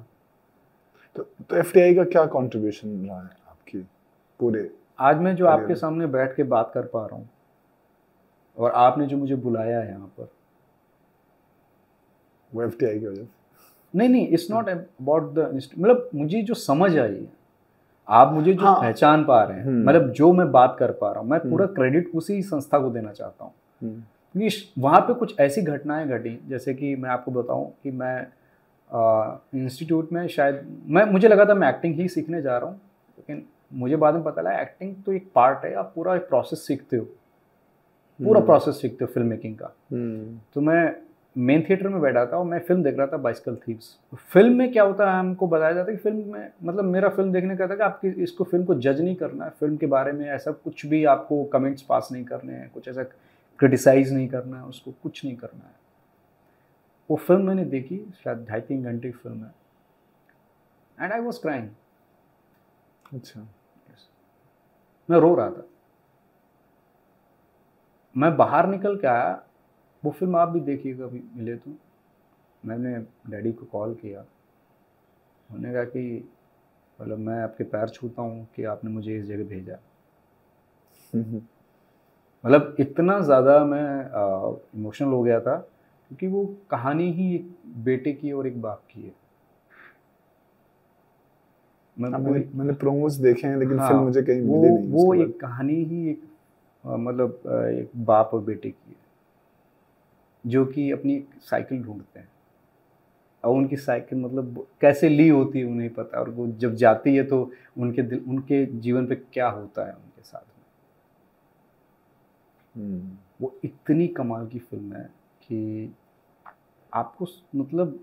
तो FTI का क्या कंट्रीब्यूशन रहा है आपकी पूरे? आज मैं जो आपके सामने बैठ के बात कर पा रहा हूँ और आपने जो मुझे बुलाया है यहाँ पर, वो FTI की वजह से? नहीं, इट्स नॉट अबाउट द, मतलब मुझे जो समझ आई है, आप मुझे जो पहचान पा रहे हैं, मतलब जो मैं बात कर पा रहा हूँ, मैं पूरा क्रेडिट उसी संस्था को देना चाहता हूँ। क्योंकि वहाँ पे कुछ ऐसी घटनाएं घटी, जैसे कि मैं आपको बताऊँ कि मैं इंस्टीट्यूट में शायद मुझे लगा था मैं एक्टिंग ही सीखने जा रहा हूँ, लेकिन मुझे बाद में पता लगा एक्टिंग तो एक पार्ट है, आप पूरा एक प्रोसेस सीखते हो, पूरा प्रोसेस सीखते हो फिल्म मेकिंग का। तो मैं मेन थिएटर में बैठा था और मैं फिल्म देख रहा था बाइसिकल थीव्स। फिल्म में क्या होता है, हमको बताया जाता है कि फिल्म में, मतलब मेरा फिल्म देखने का था कि आपकी फिल्म को जज नहीं करना है, फिल्म के बारे में ऐसा कुछ भी आपको कमेंट्स पास नहीं करने हैं, कुछ ऐसा क्रिटिसाइज नहीं करना है उसको, कुछ नहीं करना है। वो फिल्म मैंने देखी, शायद 2.5-3 घंटे की फिल्म है, एंड आई वॉज क्राइंग। अच्छा। मैं रो रहा था। मैं बाहर निकल के आया, वो फिल्म आप भी देखिए कभी मिले तो। मैंने डैडी को कॉल किया, उन्होंने कहा कि मतलब मैं आपके पैर छूता हूँ कि आपने मुझे इस जगह भेजा। मतलब इतना ज़्यादा मैं इमोशनल हो गया था, क्योंकि वो कहानी ही एक बेटे की और एक बाप की है। मैंने प्रोमोस देखे हैं, लेकिन हाँ, फिल्म मुझे कहीं मिली नहीं। वो एक कहानी ही एक मतलब एक बाप और बेटे की है, जो कि अपनी साइकिल ढूंढते हैं, और उनकी साइकिल मतलब कैसे ली होती है उन्हें नहीं पता, और वो जब जाती है तो उनके जीवन पे क्या होता है उनके साथ में। वो इतनी कमाल की फिल्म है कि आपको मतलब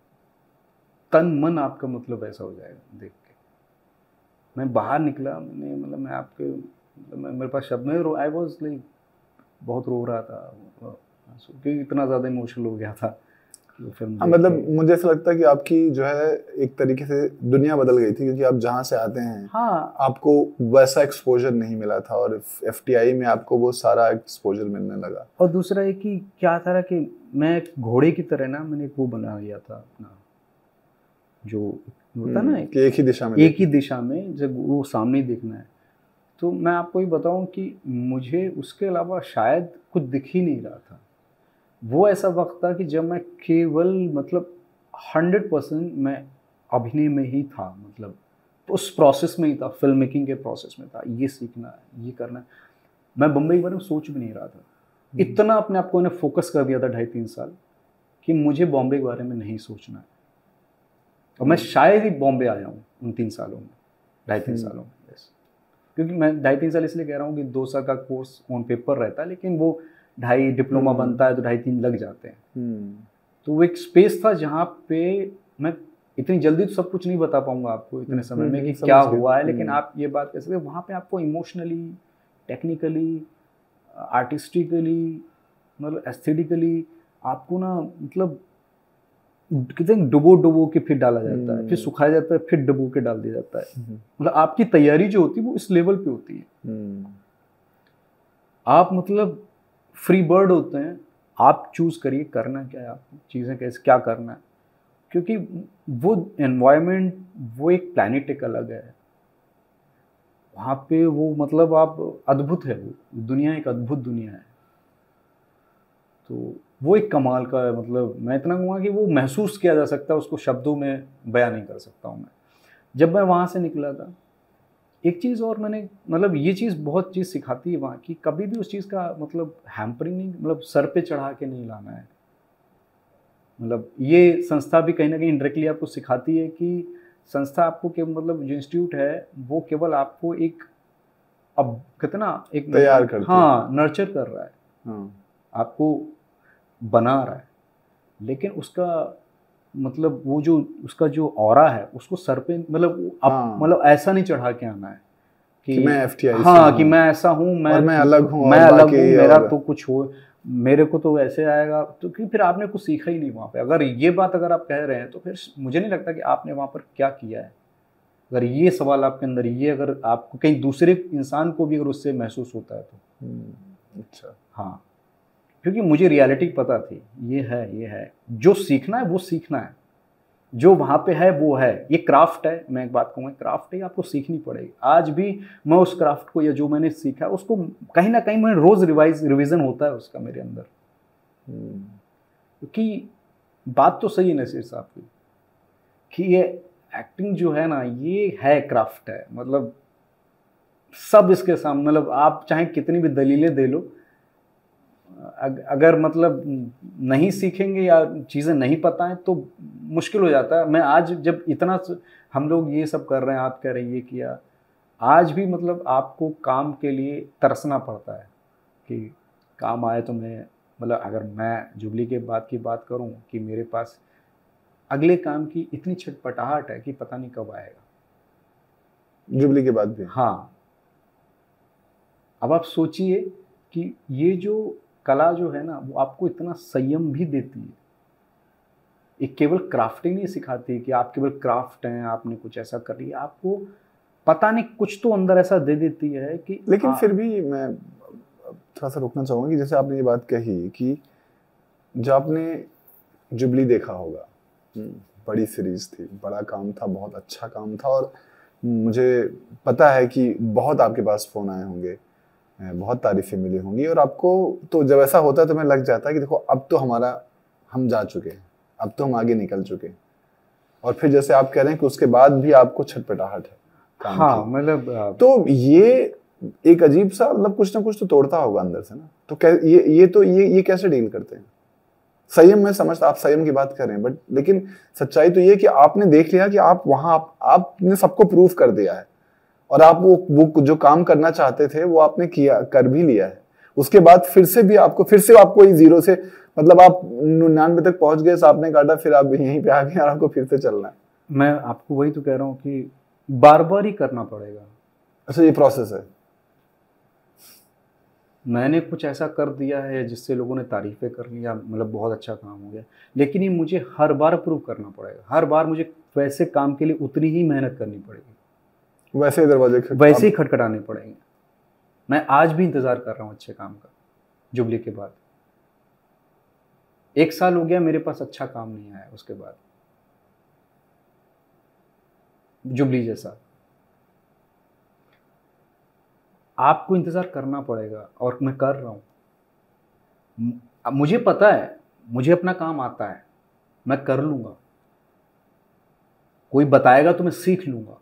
तन मन आपका मतलब ऐसा हो जाएगा देख के। मैं बाहर निकला, मैंने मतलब मैं आपके मतलब मेरे पास शब्द में, आई वॉज लाइक बहुत रो रहा था, क्योंकि इतना ज़्यादा इमोशनल हो गया था फिल्म। हाँ, मतलब मुझे ऐसा लगता है कि आपकी जो है एक तरीके से दुनिया बदल गई थी, क्योंकि आप जहाँ से आते हैं, हाँ, आपको वैसा एक्सपोजर नहीं मिला था, और एफटीआई में आपको वो सारा एक्सपोजर मिलने लगा। और दूसरा है कि क्या था कि मैं घोड़े की तरह ना, मैंने वो बना लिया था अपना, जो होता ना कि एक ही दिशा में जब वो सामने देखना है। तो मैं आपको ये बताऊं कि मुझे उसके अलावा शायद कुछ दिख ही नहीं रहा था। वो ऐसा वक्त था कि जब मैं केवल मतलब 100% मैं अभिनय में ही था, मतलब उस प्रोसेस में ही था, फिल्म मेकिंग के प्रोसेस में था। ये सीखना है, ये करना है। मैं बम्बई के बारे में सोच भी नहीं रहा था। इतना अपने आप को मैंने फोकस कर दिया था 2.5-3 साल कि मुझे बॉम्बे के बारे में नहीं सोचना है। और मैं शायद ही बॉम्बे आया हूँ उन 3 सालों में, 2.5-3 सालों में। यस, क्योंकि मैं 2.5-3 साल इसलिए कह रहा हूँ कि 2 साल का कोर्स ऑन पेपर रहता है, लेकिन वो 2.5 डिप्लोमा बनता है तो 2.5-3 लग जाते हैं। तो वो एक स्पेस था जहाँ पे मैं इतनी जल्दी तो सब कुछ नहीं बता पाऊंगा आपको इतने समय में कि क्या हुआ है, लेकिन आप ये बात कह सकते हैं वहाँ पे आपको इमोशनली, टेक्निकली, आर्टिस्टिकली, मतलब एस्थेटिकली आपको ना मतलब कहते हैं डुबो डुबो के फिर डाला जाता है, फिर सुखाया जाता है, फिर डुबो के डाल दिया जाता है। मतलब आपकी तैयारी जो होती है वो इस लेवल पे होती है। आप मतलब फ्री बर्ड होते हैं, आप चूज करिए करना क्या है, आपको चीज़ें कैसे क्या करना है, क्योंकि वो एनवायरनमेंट, वो एक प्लैनेट एक अलग है वहाँ पे। वो मतलब आप अद्भुत है, वो दुनिया एक अद्भुत दुनिया है। तो वो एक कमाल का है, मतलब मैं इतना कहूँगा कि वो महसूस किया जा सकता है, उसको शब्दों में बयां नहीं कर सकता हूँ मैं। जब मैं वहाँ से निकला था, एक चीज़ और मैंने मतलब ये चीज़ बहुत चीज़ सिखाती है वहाँ की, कभी भी उस चीज़ का मतलब हैम्परिंग नहीं, मतलब सर पे चढ़ा के नहीं लाना है। मतलब ये संस्था भी कहीं ना कहीं इंडायरेक्टली आपको सिखाती है कि संस्था आपको के मतलब जो इंस्टीट्यूट है वो केवल आपको एक अब कितना एक तैयार करती है, हाँ नर्चर कर रहा है, आपको बना रहा है, लेकिन उसका मतलब वो जो उसका जो ऑरा है उसको सर पे मतलब आप मतलब ऐसा नहीं चढ़ा के आना है कि मैं एफटीआई हाँ कि मैं ऐसा हूँ, मैं अलग हूँ, मेरा तो कुछ हो, मेरे को तो ऐसे आएगा, तो क्योंकि फिर आपने कुछ सीखा ही नहीं वहाँ पे। अगर ये बात अगर आप कह रहे हैं तो फिर मुझे नहीं लगता कि आपने वहाँ पर क्या किया है। अगर ये सवाल आपके अंदर ये अगर आपको कहीं दूसरे इंसान को भी अगर उससे महसूस होता है तो अच्छा, हाँ, क्योंकि मुझे रियलिटी पता थी, ये है जो सीखना है वो सीखना है, जो वहाँ पे है वो है। ये क्राफ्ट है, मैं एक बात कहूँगा, क्राफ्ट है, आपको सीखनी पड़ेगी। आज भी मैं उस क्राफ्ट को या जो मैंने सीखा उसको कहीं ना कहीं मैं रोज़ रिवीजन होता है उसका मेरे अंदर। क्योंकि बात तो सही है नसीर साहब की कि ये एक्टिंग जो है ना ये है क्राफ्ट है, मतलब सब इसके सामने, मतलब आप चाहे कितनी भी दलीलें दे लो, अगर मतलब नहीं सीखेंगे या चीज़ें नहीं पता है तो मुश्किल हो जाता है। मैं आज जब इतना हम लोग ये सब कर रहे हैं, आप कह रहे हैं ये किया, आज भी मतलब आपको काम के लिए तरसना पड़ता है कि काम आए तो मैं मतलब अगर मैं जुबली के बाद की बात करूं कि मेरे पास अगले काम की इतनी छटपटाहट है कि पता नहीं कब आएगा। जुबली के बाद भी हाँ, अब आप सोचिए कि ये जो कला जो है ना वो आपको इतना संयम भी देती है। एक केवल क्राफ्टिंग नहीं सिखाती कि आप केवल क्राफ्ट हैं, आपने कुछ ऐसा कर लिया, आपको पता नहीं कुछ तो अंदर ऐसा दे देती है कि। लेकिन फिर भी मैं थोड़ा सा रुकना चाहूंगा कि जैसे आपने ये बात कही कि जब आपने जुबली देखा होगा, बड़ी सीरीज थी, बड़ा काम था, बहुत अच्छा काम था, और मुझे पता है कि बहुत आपके पास फोन आए होंगे, बहुत तारीफें मिली होंगी, और आपको तो जब ऐसा होता है तो मैं लग जाता है कि देखो अब तो हम जा चुके हैं, अब तो हम आगे निकल चुके हैं। और फिर जैसे आप कह रहे हैं कि उसके बाद भी आपको छटपटाहट है काम हाँ, मतलब तो ये एक अजीब सा मतलब कुछ ना कुछ तो तोड़ता होगा अंदर से ना। तो ये कैसे डील करते हैं? संयम में समझता, आप संयम की बात कर रहे हैं, बट लेकिन सच्चाई तो ये कि आपने देख लिया कि आप वहां आपने सबको प्रूफ कर दिया है, और आप वो जो काम करना चाहते थे वो आपने किया, कर भी लिया है। उसके बाद फिर से आपको जीरो से मतलब आप 99 तक पहुंच गए, सांप ने काटा, फिर आप यहीं पे आ गए और आपको फिर से चलना है। मैं आपको वही तो कह रहा हूँ कि बार बार ही करना पड़ेगा। अच्छा, ये प्रोसेस है। मैंने कुछ ऐसा कर दिया है जिससे लोगों ने तारीफें कर लिया, मतलब बहुत अच्छा काम हो गया, लेकिन ये मुझे हर बार प्रूव करना पड़ेगा। हर बार मुझे वैसे काम के लिए उतनी ही मेहनत करनी पड़ेगी, वैसे दरवाजे वैसे ही खटखटाने पड़ेंगे। मैं आज भी इंतजार कर रहा हूँ अच्छे काम का। जुबली के बाद 1 साल हो गया, मेरे पास अच्छा काम नहीं आया उसके बाद जुबली जैसा। आपको इंतजार करना पड़ेगा, और मैं कर रहा हूं। मुझे पता है, मुझे अपना काम आता है, मैं कर लूंगा। कोई बताएगा तो मैं सीख लूंगा।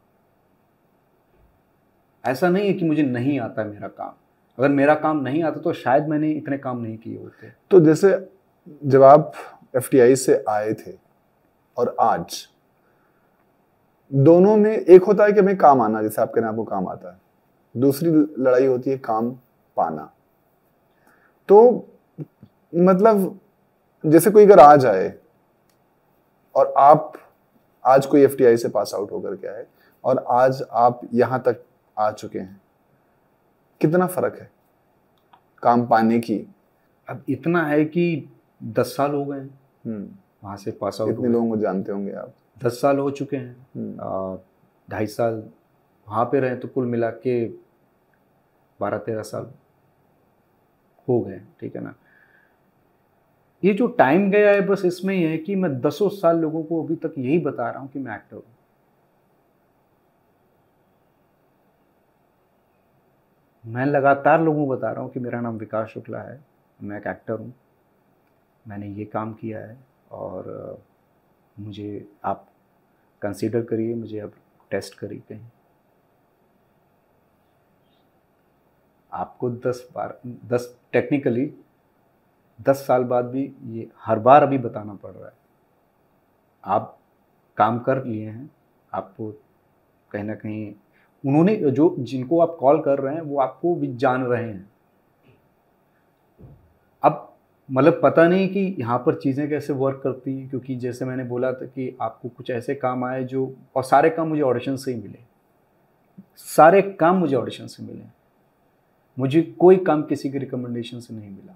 ऐसा नहीं है कि मुझे नहीं आता मेरा काम। अगर मेरा काम नहीं आता तो शायद मैंने इतने काम नहीं किए होते। तो जैसे जब आप FTI से आए थे और आज, दोनों में एक होता है कि हमें काम आना, जैसे आप कह रहे हैं आपको काम आता है, दूसरी लड़ाई होती है काम पाना। तो मतलब जैसे कोई अगर आ जाए और आप आज कोई FTI से पास आउट होकर के आए और आज आप यहां तक आ चुके हैं, कितना फर्क है काम पाने की? अब इतना है कि 10 साल हो गए वहां से पास आउट। कितने लोगों को जानते होंगे आप? 10 साल हो चुके हैं। 2.5 साल वहाँ पे रहे तो कुल मिला के 12-13 साल हो गए, ठीक है ना। ये जो टाइम गया है बस इसमें ही है कि मैं 10 साल लोगों को अभी तक यही बता रहा हूँ कि मैं एक्टर हूँ। मैं लगातार लोगों को बता रहा हूँ कि मेरा नाम विकास शुक्ला है, मैं एक एक्टर हूँ, मैंने ये काम किया है, और मुझे आप कंसीडर करिए, मुझे अब टेस्ट करिए कहीं। आपको 10 टेक्निकली 10 साल बाद भी ये हर बार अभी बताना पड़ रहा है। आप काम कर लिए हैं, आपको कहीं ना कहीं उन्होंने जिनको आप कॉल कर रहे हैं वो आपको भी जान रहे हैं। अब मतलब पता नहीं कि यहाँ पर चीज़ें कैसे वर्क करती हैं, क्योंकि जैसे मैंने बोला था कि आपको कुछ ऐसे काम आए जो, और सारे काम मुझे ऑडिशन से ही मिले, सारे काम मुझे ऑडिशन से मिले। मुझे कोई काम किसी के रिकमेंडेशन से नहीं मिला,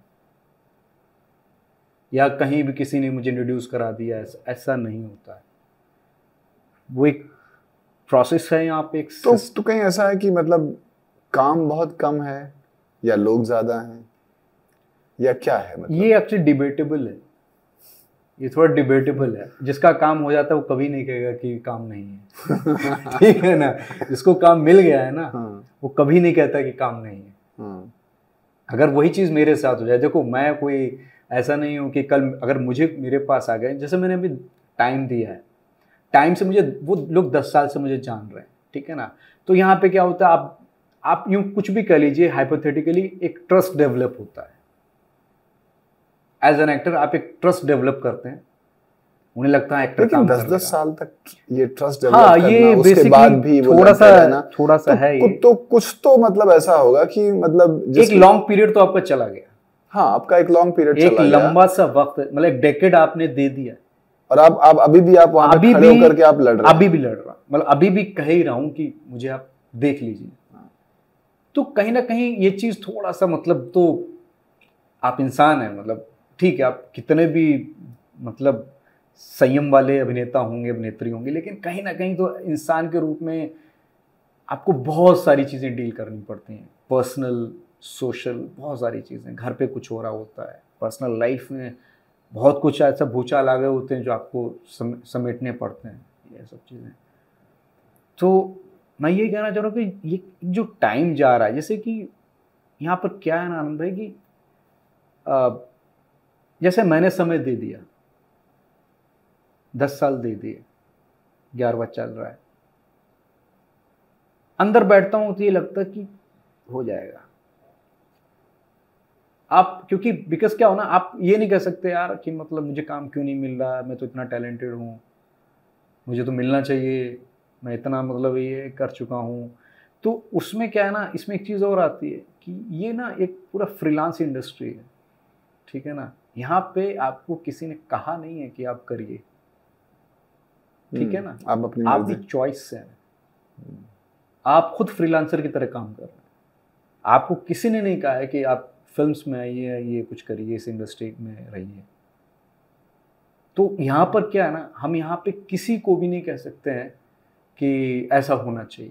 या कहीं भी किसी ने मुझे इंट्रोड्यूस करा दिया, ऐसा नहीं होता है। वो एक प्रोसेस है यहाँ पे। तो कहीं ऐसा है कि मतलब काम बहुत कम है या लोग ज्यादा हैं या क्या है? मतलब ये एक्चुअली डिबेटेबल है, ये थोड़ा डिबेटेबल है। जिसका काम हो जाता है वो कभी नहीं कहेगा कि काम नहीं है ठीक है ना। जिसको काम मिल गया है ना, वो कभी नहीं कहता कि काम नहीं है। अगर वही चीज़ मेरे साथ हो जाए, देखो मैं कोई ऐसा नहीं हूँ कि कल अगर मेरे पास आ गए, जैसे मैंने अभी टाइम दिया है, टाइम से मुझे वो लोग 10 साल से मुझे जान रहे हैं, ठीक है ना। तो यहाँ पे क्या होता है, आप यूँ कुछ भी कह लीजिए, हाइपोथेटिकली एक ट्रस्ट डेवलप होता है। एज एन एक्टर आप एक ट्रस्ट डेवलप करते हैं, उन्हें लगता है एक्टर लेकिन 10-10 साल तक ये ट्रस्ट डेवलप करना, ये उसके बाद भी थोड़ा सा है ये। तो कुछ तो मतलब ऐसा होगा कि मतलब एक लॉन्ग पीरियड तो आपका चला गया। हाँ, आपका एक लॉन्ग पीरियड चला गया, एक लंबा सा वक्त, मतलब एक डेकेड आपने दे दिया, और आप अभी भी आप वहां पे खड़े होकर के आप लड़ रहे हैं। अभी भी लड़ रहा, मतलब अभी भी कह ही रहा हूँ कि मुझे आप देख लीजिए। तो कहीं ना कहीं ये चीज थोड़ा सा मतलब तो आप इंसान हैं, मतलब ठीक है आप कितने भी मतलब संयम वाले अभिनेता होंगे, अभिनेत्री होंगी, लेकिन कहीं ना कहीं तो इंसान के रूप में आपको बहुत सारी चीज़ें डील करनी पड़ती हैं, पर्सनल, सोशल, बहुत सारी चीज़ें। घर पे कुछ हो रहा होता है, पर्सनल लाइफ में बहुत कुछ ऐसा भूचाल आ गए होते हैं जो आपको समेटने पड़ते हैं, ये सब चीज़ें। तो मैं ये कहना चाह रहा हूँ कि ये जो टाइम जा रहा है, जैसे कि यहाँ पर क्या है ना आनंद भाई कि जैसे मैंने समय दे दिया, 10 साल दे दिए, 11वां चल रहा है, अंदर बैठता हूँ तो ये लगता है कि हो जाएगा। आप क्योंकि बिकॉज क्या हो ना, आप ये नहीं कह सकते यार कि मतलब मुझे काम क्यों नहीं मिल रहा, मैं तो इतना टैलेंटेड हूँ, मुझे तो मिलना चाहिए, मैं इतना मतलब ये कर चुका हूँ। तो उसमें क्या है ना, इसमें एक चीज़ और आती है कि ये ना एक पूरा फ्रीलांस इंडस्ट्री है, ठीक है ना। यहाँ पे आपको किसी ने कहा नहीं है कि आप करिए, ठीक है ना, आप अपनी आपकी चॉइस है, आप खुद फ्रीलांसर की तरह काम कर रहे हैं। आपको किसी ने नहीं कहा है कि आप फिल्म्स में आइए, ये कुछ करिए, इस इंडस्ट्री में रहिए। तो यहाँ पर क्या है ना, हम यहाँ पे किसी को भी नहीं कह सकते हैं कि ऐसा होना चाहिए।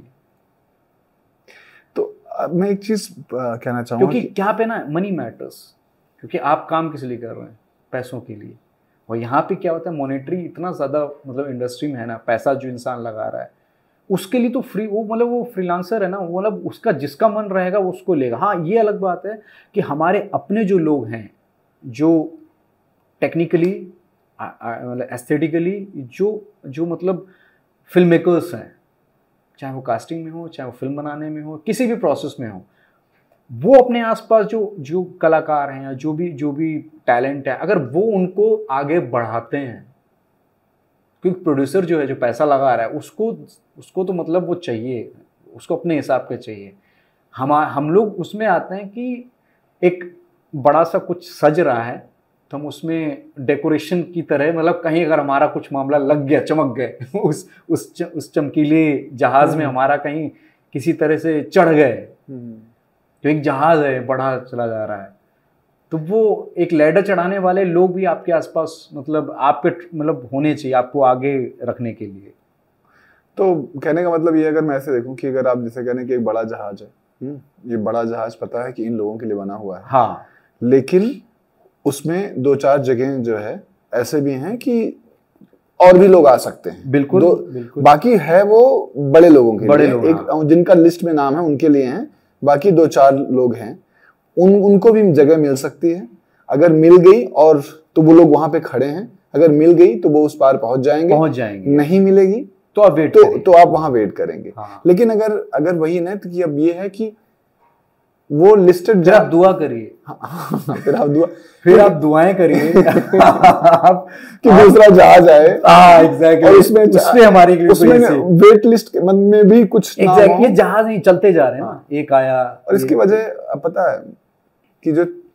तो मैं एक चीज कहना चाहूँगा क्योंकि क्या पे ना मनी मैटर्स, क्योंकि आप काम किस लिए कर रहे हैं, पैसों के लिए। और यहाँ पे क्या होता है, मॉनेटरी इतना ज़्यादा मतलब इंडस्ट्री में है ना, पैसा जो इंसान लगा रहा है उसके लिए तो फ्री, वो मतलब वो फ्रीलांसर है ना, वो मतलब उसका जिसका मन रहेगा वो उसको लेगा। हाँ ये अलग बात है कि हमारे अपने जो लोग हैं, जो टेक्निकली मतलब एस्थेटिकली जो मतलब फिल्म मेकर्स हैं, चाहे वो कास्टिंग में हो, चाहे वो फिल्म बनाने में हो, किसी भी प्रोसेस में हो, वो अपने आसपास जो कलाकार हैं या जो भी टैलेंट है, अगर वो उनको आगे बढ़ाते हैं, क्योंकि प्रोड्यूसर जो है, जो पैसा लगा रहा है, उसको तो मतलब वो चाहिए, उसको अपने हिसाब के चाहिए। हम लोग उसमें आते हैं कि एक बड़ा सा कुछ सज रहा है तो हम उसमें डेकोरेशन की तरह, मतलब कहीं अगर हमारा कुछ मामला लग गया, चमक गए उस चमकीले जहाज में हमारा कहीं किसी तरह से चढ़ गए, तो एक जहाज है बढ़ा चला जा रहा है, तो वो एक लैडर चढ़ाने वाले लोग भी आपके आसपास मतलब आपके मतलब होने चाहिए, आपको आगे रखने के लिए। तो कहने का मतलब ये, अगर मैं ऐसे देखूं कि अगर आप जैसे कहने कि एक बड़ा जहाज है, ये बड़ा जहाज पता है कि इन लोगों के लिए बना हुआ है, हाँ, लेकिन उसमें 2-4 जगह जो है ऐसे भी हैं कि और भी लोग आ सकते हैं। बिल्कुल, बिल्कुल। बाकी है वो बड़े लोगों के बड़े लिए, लोग, एक हाँ। जिनका लिस्ट में नाम है उनके लिए हैं, बाकी 2-4 लोग हैं, उनको भी जगह मिल सकती है। अगर मिल गई और तो वो लोग वहां पे खड़े हैं, अगर मिल गई तो वो उस पार पहुंच जाएंगे। नहीं मिलेगी तो आप वेट तो आप वहां वेट करेंगे। हाँ। लेकिन अगर वही ना, तो कि अब ये है कि वो लिस्टेड, आप दुआ करिए। फिर आप दुआएं करिए कि दूसरा जहाज आए। एग्जैक्टली। और उसमें हमारी वेट लिस्ट में भी कुछ ये जहाज नहीं चलते जा रहे हैं ना, एक आया। और इसकी वजह पता है कि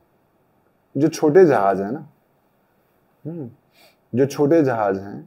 जो छोटे जहाज है ना, जो छोटे जहाज हैं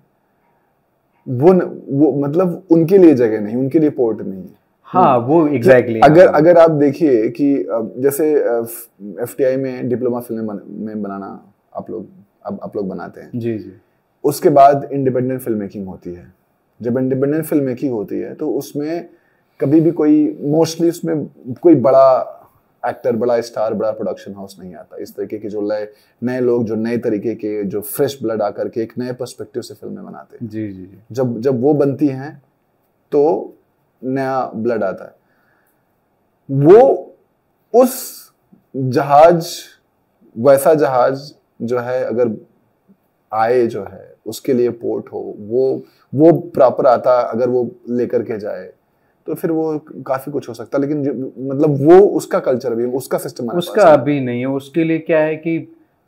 वो मतलब उनके लिए जगह नहीं, उनके लिए पोर्ट नहीं है। हाँ वो एग्जैक्टली। अगर आप देखिए कि जैसे FTI में डिप्लोमा फिल्म में बनाना आप लोग बनाते हैं जी जी, उसके बाद इंडिपेंडेंट फिल्म मेकिंग होती है। जब इंडिपेंडेंट फिल्म मेकिंग होती है तो उसमें कभी भी मोस्टली उसमें कोई बड़ा एक्टर, बड़ा स्टार, बड़ा प्रोडक्शन हाउस नहीं आता। इस तरीके के जो नए लोग, जो नए तरीके के, जो फ्रेश ब्लड आकर के एक नए पर्सपेक्टिव से फिल्में बनाते हैं। जी जी। जब वो बनती हैं तो नया ब्लड आता है। वो उस जहाज, वैसा जहाज जो है अगर आए, जो है उसके लिए पोर्ट हो, वो प्रॉपर आता, अगर वो लेकर के जाए तो फिर वो काफी कुछ हो सकता है। लेकिन मतलब वो उसका कल्चर भी, उसका सिस्टम उसका अभी नहीं है। उसके लिए क्या है कि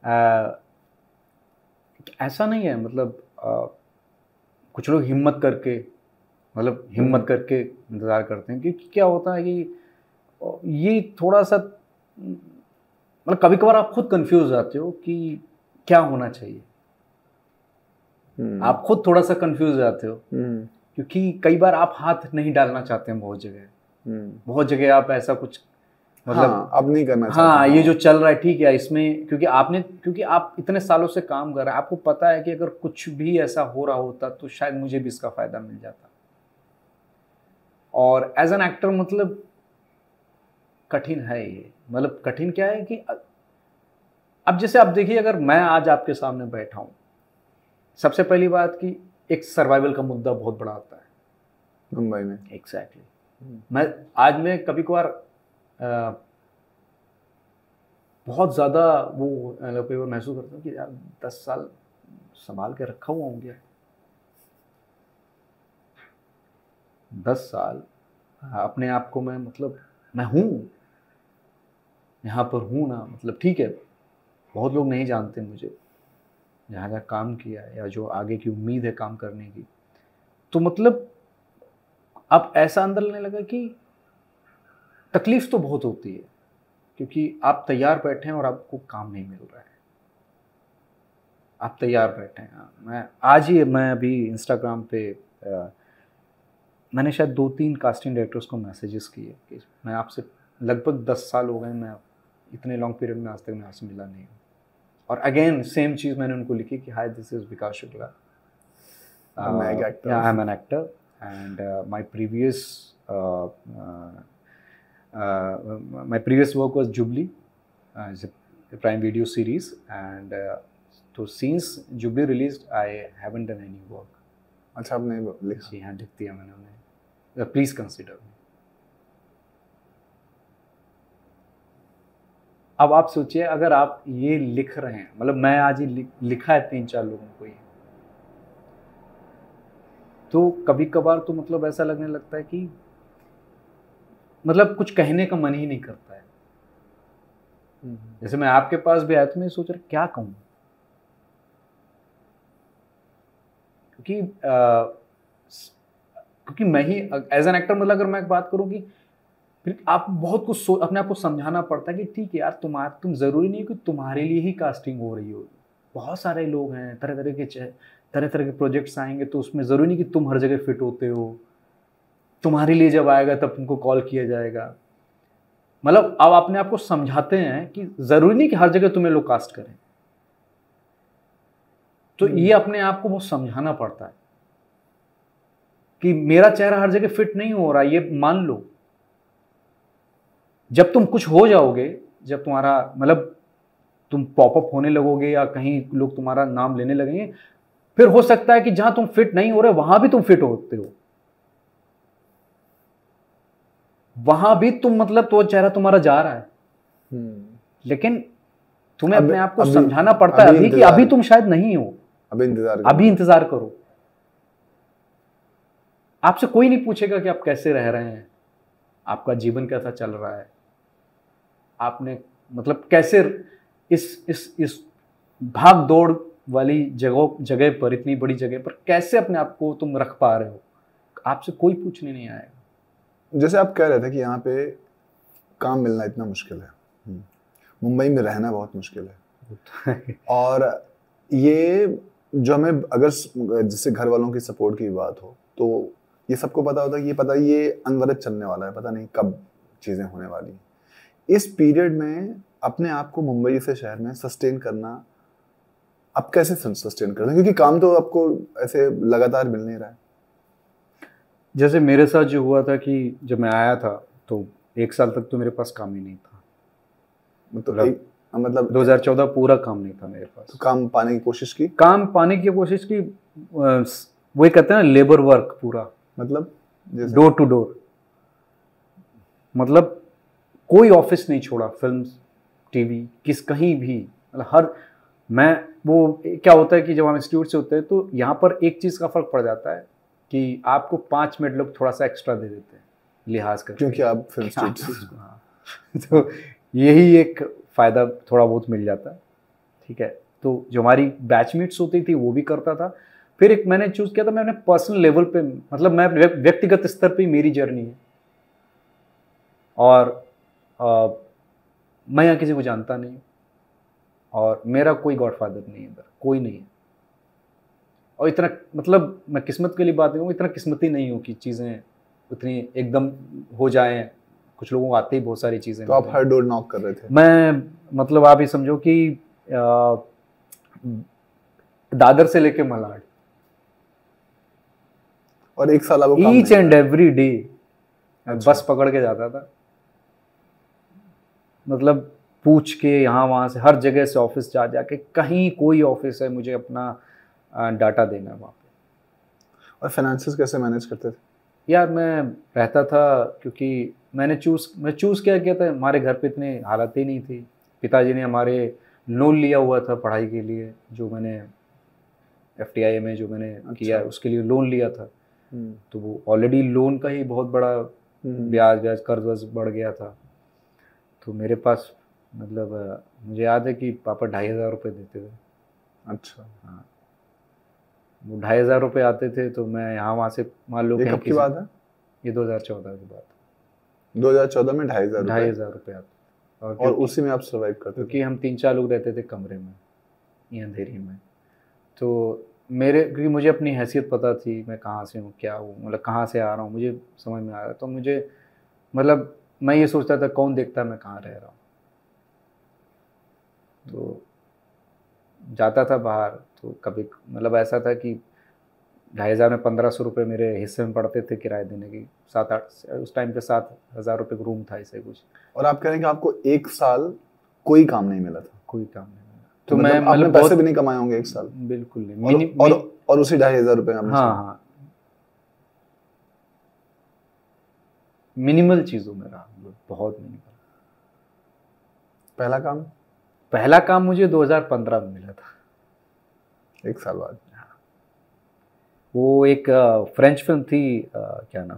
ऐसा नहीं है, मतलब कुछ लोग हिम्मत करके इंतजार करते हैं। क्योंकि क्या होता है कि ये थोड़ा सा मतलब कभी कभार आप खुद कंफ्यूज हो जाते हो कि क्या होना चाहिए। आप खुद थोड़ा सा कंफ्यूज हो जाते हो क्योंकि कई बार आप हाथ नहीं डालना चाहते हैं बहुत जगह। बहुत जगह आप ऐसा कुछ मतलब हाँ, अब नहीं करना चाहते। हाँ, ये जो चल रहा है ठीक है इसमें, क्योंकि आप इतने सालों से काम कर रहे हैं, आपको पता है कि अगर कुछ भी ऐसा हो रहा होता तो शायद मुझे भी इसका फायदा मिल जाता। और एज एन एक्टर मतलब कठिन है ये, मतलब कठिन क्या है कि अब जैसे आप देखिए, अगर मैं आज आपके सामने बैठा हूं, सबसे पहली बात कि एक सर्वाइवल का मुद्दा बहुत बड़ा आता है मुंबई में। एग्जैक्टली। मैं कभी कभार बहुत ज़्यादा वो कई बार महसूस करता हूँ कि यार 10 साल संभाल के रखा हुआ हूँ क्या, 10 साल अपने आप को मैं, मतलब मैं हूँ यहाँ पर हूँ ना, मतलब ठीक है बहुत लोग नहीं जानते मुझे, जहाँ जहाँ काम किया है या जो आगे की उम्मीद है काम करने की, तो मतलब अब ऐसा अंदर लगने लगा कि तकलीफ तो बहुत होती है क्योंकि आप तैयार बैठे हैं और आपको काम नहीं मिल रहा है, आप तैयार बैठे हैं। मैं अभी इंस्टाग्राम पे मैंने शायद 2-3 कास्टिंग डायरेक्टर्स को मैसेजेस किए कि मैं आपसे लगभग 10 साल हो गए, मैं इतने लॉन्ग पीरियड में आज तक मैं आपसे मिला नहीं हूँ। और अगेन सेम चीज़ मैंने उनको लिखी कि hi this is Vikas Shukla, I am an actor and my previous work was Jubilee, it's a Prime Video series, and so since Jubilee released, I haven't done any work. अच्छा, आपने लिखा? जी हाँ, लिख दिया मैंने उन्हें, प्लीज कंसिडर मी। अब आप सोचिए अगर आप ये लिख रहे हैं, मतलब मैं आज ही लिखा है 3-4 लोगों को ये, तो कभी कभार तो मतलब ऐसा लगने लगता है कि मतलब कुछ कहने का मन ही नहीं करता है। जैसे मैं आपके पास भी आया तो मैं सोच रहा क्या कहूं, क्योंकि मैं ही एज एन एक्टर, मतलब अगर मैं बात करूं कि फिर आप बहुत कुछ अपने आप को समझाना पड़ता है कि ठीक है यार तुम जरूरी नहीं कि तुम्हारे लिए ही कास्टिंग हो रही हो, बहुत सारे लोग हैं, तरह तरह के प्रोजेक्ट्स आएंगे, तो उसमें जरूरी नहीं कि तुम हर जगह फिट होते हो, तुम्हारे लिए जब आएगा तब तुमको कॉल किया जाएगा। मतलब अब अपने आप को समझाते हैं कि जरूरी नहीं कि हर जगह तुम्हें लोग कास्ट करें, तो ये अपने आप को बहुत समझाना पड़ता है कि मेरा चेहरा हर जगह फिट नहीं हो रहा, ये मान लो। जब तुम कुछ हो जाओगे, जब तुम्हारा मतलब तुम पॉपअप होने लगोगे या कहीं लोग तुम्हारा नाम लेने लगेंगे, फिर हो सकता है कि जहां तुम फिट नहीं हो रहे वहां भी तुम फिट होते हो, वहां भी तुम मतलब तो चेहरा तुम्हारा जा रहा है, लेकिन तुम्हें अपने आप को समझाना पड़ता है अभी कि अभी तुम शायद नहीं हो, अभी इंतजार करो। आपसे कोई नहीं पूछेगा कि आप कैसे रह रहे हैं, आपका जीवन कैसा चल रहा है, आपने मतलब कैसे इस भाग दौड़ वाली जगह पर, इतनी बड़ी जगह पर कैसे अपने आप को तुम रख पा रहे हो, आपसे कोई पूछने नहीं आएगा। जैसे आप कह रहे थे कि यहाँ पे काम मिलना इतना मुश्किल है, मुंबई में रहना बहुत मुश्किल है और ये जो हमें अगर जैसे घर वालों की सपोर्ट की बात हो तो ये सबको पता होता है, ये पता ये अनवरत चलने वाला है, पता नहीं कब चीज़ें होने वाली हैं। इस पीरियड में अपने आप को मुंबई जैसे शहर में सस्टेन करना, आप कैसे सस्टेन करते हैं, क्योंकि काम तो आपको ऐसे लगातार मिल नहीं रहा है। जैसे मेरे साथ जो हुआ था कि जब मैं आया था तो 1 साल तक तो मेरे पास काम ही नहीं था, मतलब 2014 पूरा काम नहीं था मेरे पास। तो काम पाने की कोशिश की? काम पाने की कोशिश की, वही कहते हैं ना लेबर वर्क पूरा, मतलब डोर टू डोर, मतलब कोई ऑफिस नहीं छोड़ा, फिल्म टीवी कहीं भी, मतलब मैं वो क्या होता है कि जब हम इंस्टीट्यूट से होते हैं तो यहाँ पर एक चीज़ का फर्क पड़ जाता है कि आपको 5 मिनट लोग थोड़ा सा एक्स्ट्रा दे देते हैं लिहाज करके, क्योंकि आप फिल्म स्टूडेंट। हाँ तो यही एक फ़ायदा थोड़ा बहुत मिल जाता है, ठीक है। तो जो हमारी बैचमेट्स होती थी वो भी करता था। फिर एक मैंने चूज़ किया था, मैंने पर्सनल लेवल पे, मतलब मैं व्यक्तिगत स्तर पे मेरी जर्नी है और मैं यहाँ किसी को जानता नहीं और मेरा कोई गॉडफादर नहीं है इधर, कोई नहीं है। और इतना मतलब मैं किस्मत के लिए बात नहीं हूँ, इतना किस्मती नहीं हूँ कि चीज़ें उतनी एकदम हो जाएं कुछ लोगों को आते ही बहुत सारी चीज़ें। तो आप हर डोर नॉक कर रहे थे? मैं मतलब आप ही समझो कि दादर से लेके मलाड, और एक साल आपको ईच एंड एवरी डे बस पकड़ के जाता था, मतलब पूछ के यहाँ वहाँ से हर जगह से ऑफिस जा जाके, कहीं कोई ऑफिस है मुझे अपना डाटा देना है वहाँ पे। और फाइनेंसेस कैसे मैनेज करते थे? यार मैं रहता था, क्योंकि मैं चूज़ क्या किया था, हमारे घर पे इतनी हालत ही नहीं थी। पिताजी ने हमारे लोन लिया हुआ था पढ़ाई के लिए, जो मैंने FTI में जो मैंने किया उसके लिए लोन लिया था। तो वो ऑलरेडी लोन का ही बहुत बड़ा ब्याज कर्ज बढ़ गया था। तो मेरे पास मतलब मुझे याद है कि पापा 2,500 रुपये देते थे। अच्छा। हाँ, वो 2,500 रुपये आते थे, तो मैं यहाँ वहाँ से मान लो। ये कब की बात है? ये 2014 की बात। 2014 में 2,500 रुपये आते। और उसी में आप सर्वाइव करते थे? क्योंकि हम 3-4 लोग रहते थे कमरे में, ये अंधेरी में। तो क्योंकि मुझे अपनी हैसियत पता थी, मैं कहाँ से हूँ, क्या हूँ, मतलब कहाँ से आ रहा हूँ, मुझे समझ में आ रहा। तो मुझे मतलब मैं ये सोचता था कौन देखता है मैं कहाँ रह रहा हूँ। तो जाता था बाहर, तो कभी मतलब ऐसा था कि 2,500 में 1,500 रुपये मेरे हिस्से में पड़ते थे किराए देने की। 7-8 उस टाइम पे 7,000 रुपये का रूम था, ऐसे कुछ। और आप कह रहे हैं कि आपको 1 साल कोई काम नहीं मिला था? कोई काम नहीं मिला। तो मैं आपने पैसे भी नहीं कमाए होंगे 1 साल? बिल्कुल नहीं। और उसी 2,500 रुपये? हाँ, मिनिमल चीज़ों में रहा, बहुत मिनिमल। पहला काम मुझे 2015 में मिला था, 1 साल बाद। वो एक फ्रेंच फिल्म थी, क्या नाम,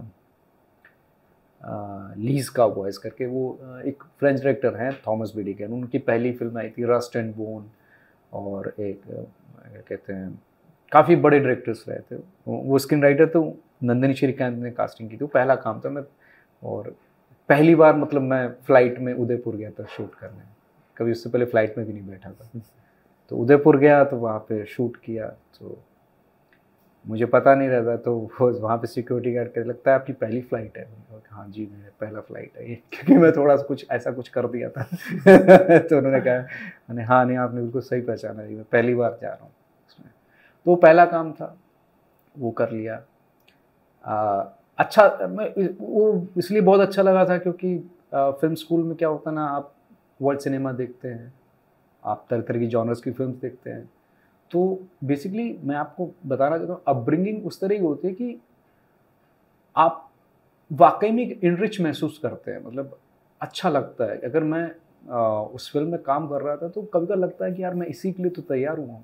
लीज का वॉइस करके। वो एक फ्रेंच डायरेक्टर हैं थॉमस बिडिगन, उनकी पहली फिल्म आई थी रस्ट एंड बोन। और एक क्या कहते हैं, काफ़ी बड़े डायरेक्टर्स रहे थे। वो स्क्रीन राइटर तो नंदिनी श्रीकांत ने कास्टिंग की थी। वो पहला काम था। मैं और पहली बार मतलब मैं फ़्लाइट में उदयपुर गया था शूट करने। कभी उससे पहले फ़्लाइट में भी नहीं बैठा था। तो उदयपुर गया, तो वहाँ पे शूट किया। तो मुझे पता नहीं रहता, तो वो वहाँ पे सिक्योरिटी गार्ड कहने लगता है आपकी पहली फ़्लाइट है? हाँ जी, मेरा पहला फ़्लाइट है ये, क्योंकि मैं थोड़ा सा कुछ कर दिया था। तो उन्होंने कहा, मैंने हाँ नहीं, आपने बिल्कुल सही पहचाना है, मैं पहली बार जा रहा हूँ इसमें। तो पहला काम था, वो कर लिया। अच्छा, वो इसलिए बहुत अच्छा लगा था क्योंकि फिल्म स्कूल में क्या होता है ना, आप वर्ल्ड सिनेमा देखते हैं, आप तरह तरह की जॉनर्स की फिल्म देखते हैं। तो बेसिकली मैं आपको बताना चाहता हूँ, अपब्रिंगिंग उस तरह की होती है कि आप वाकई में इनरिच महसूस करते हैं, मतलब अच्छा लगता है। अगर मैं उस फिल्म में काम कर रहा था, तो कभी कभी लगता है कि यार मैं इसी के लिए तो तैयार हुआ हूँ।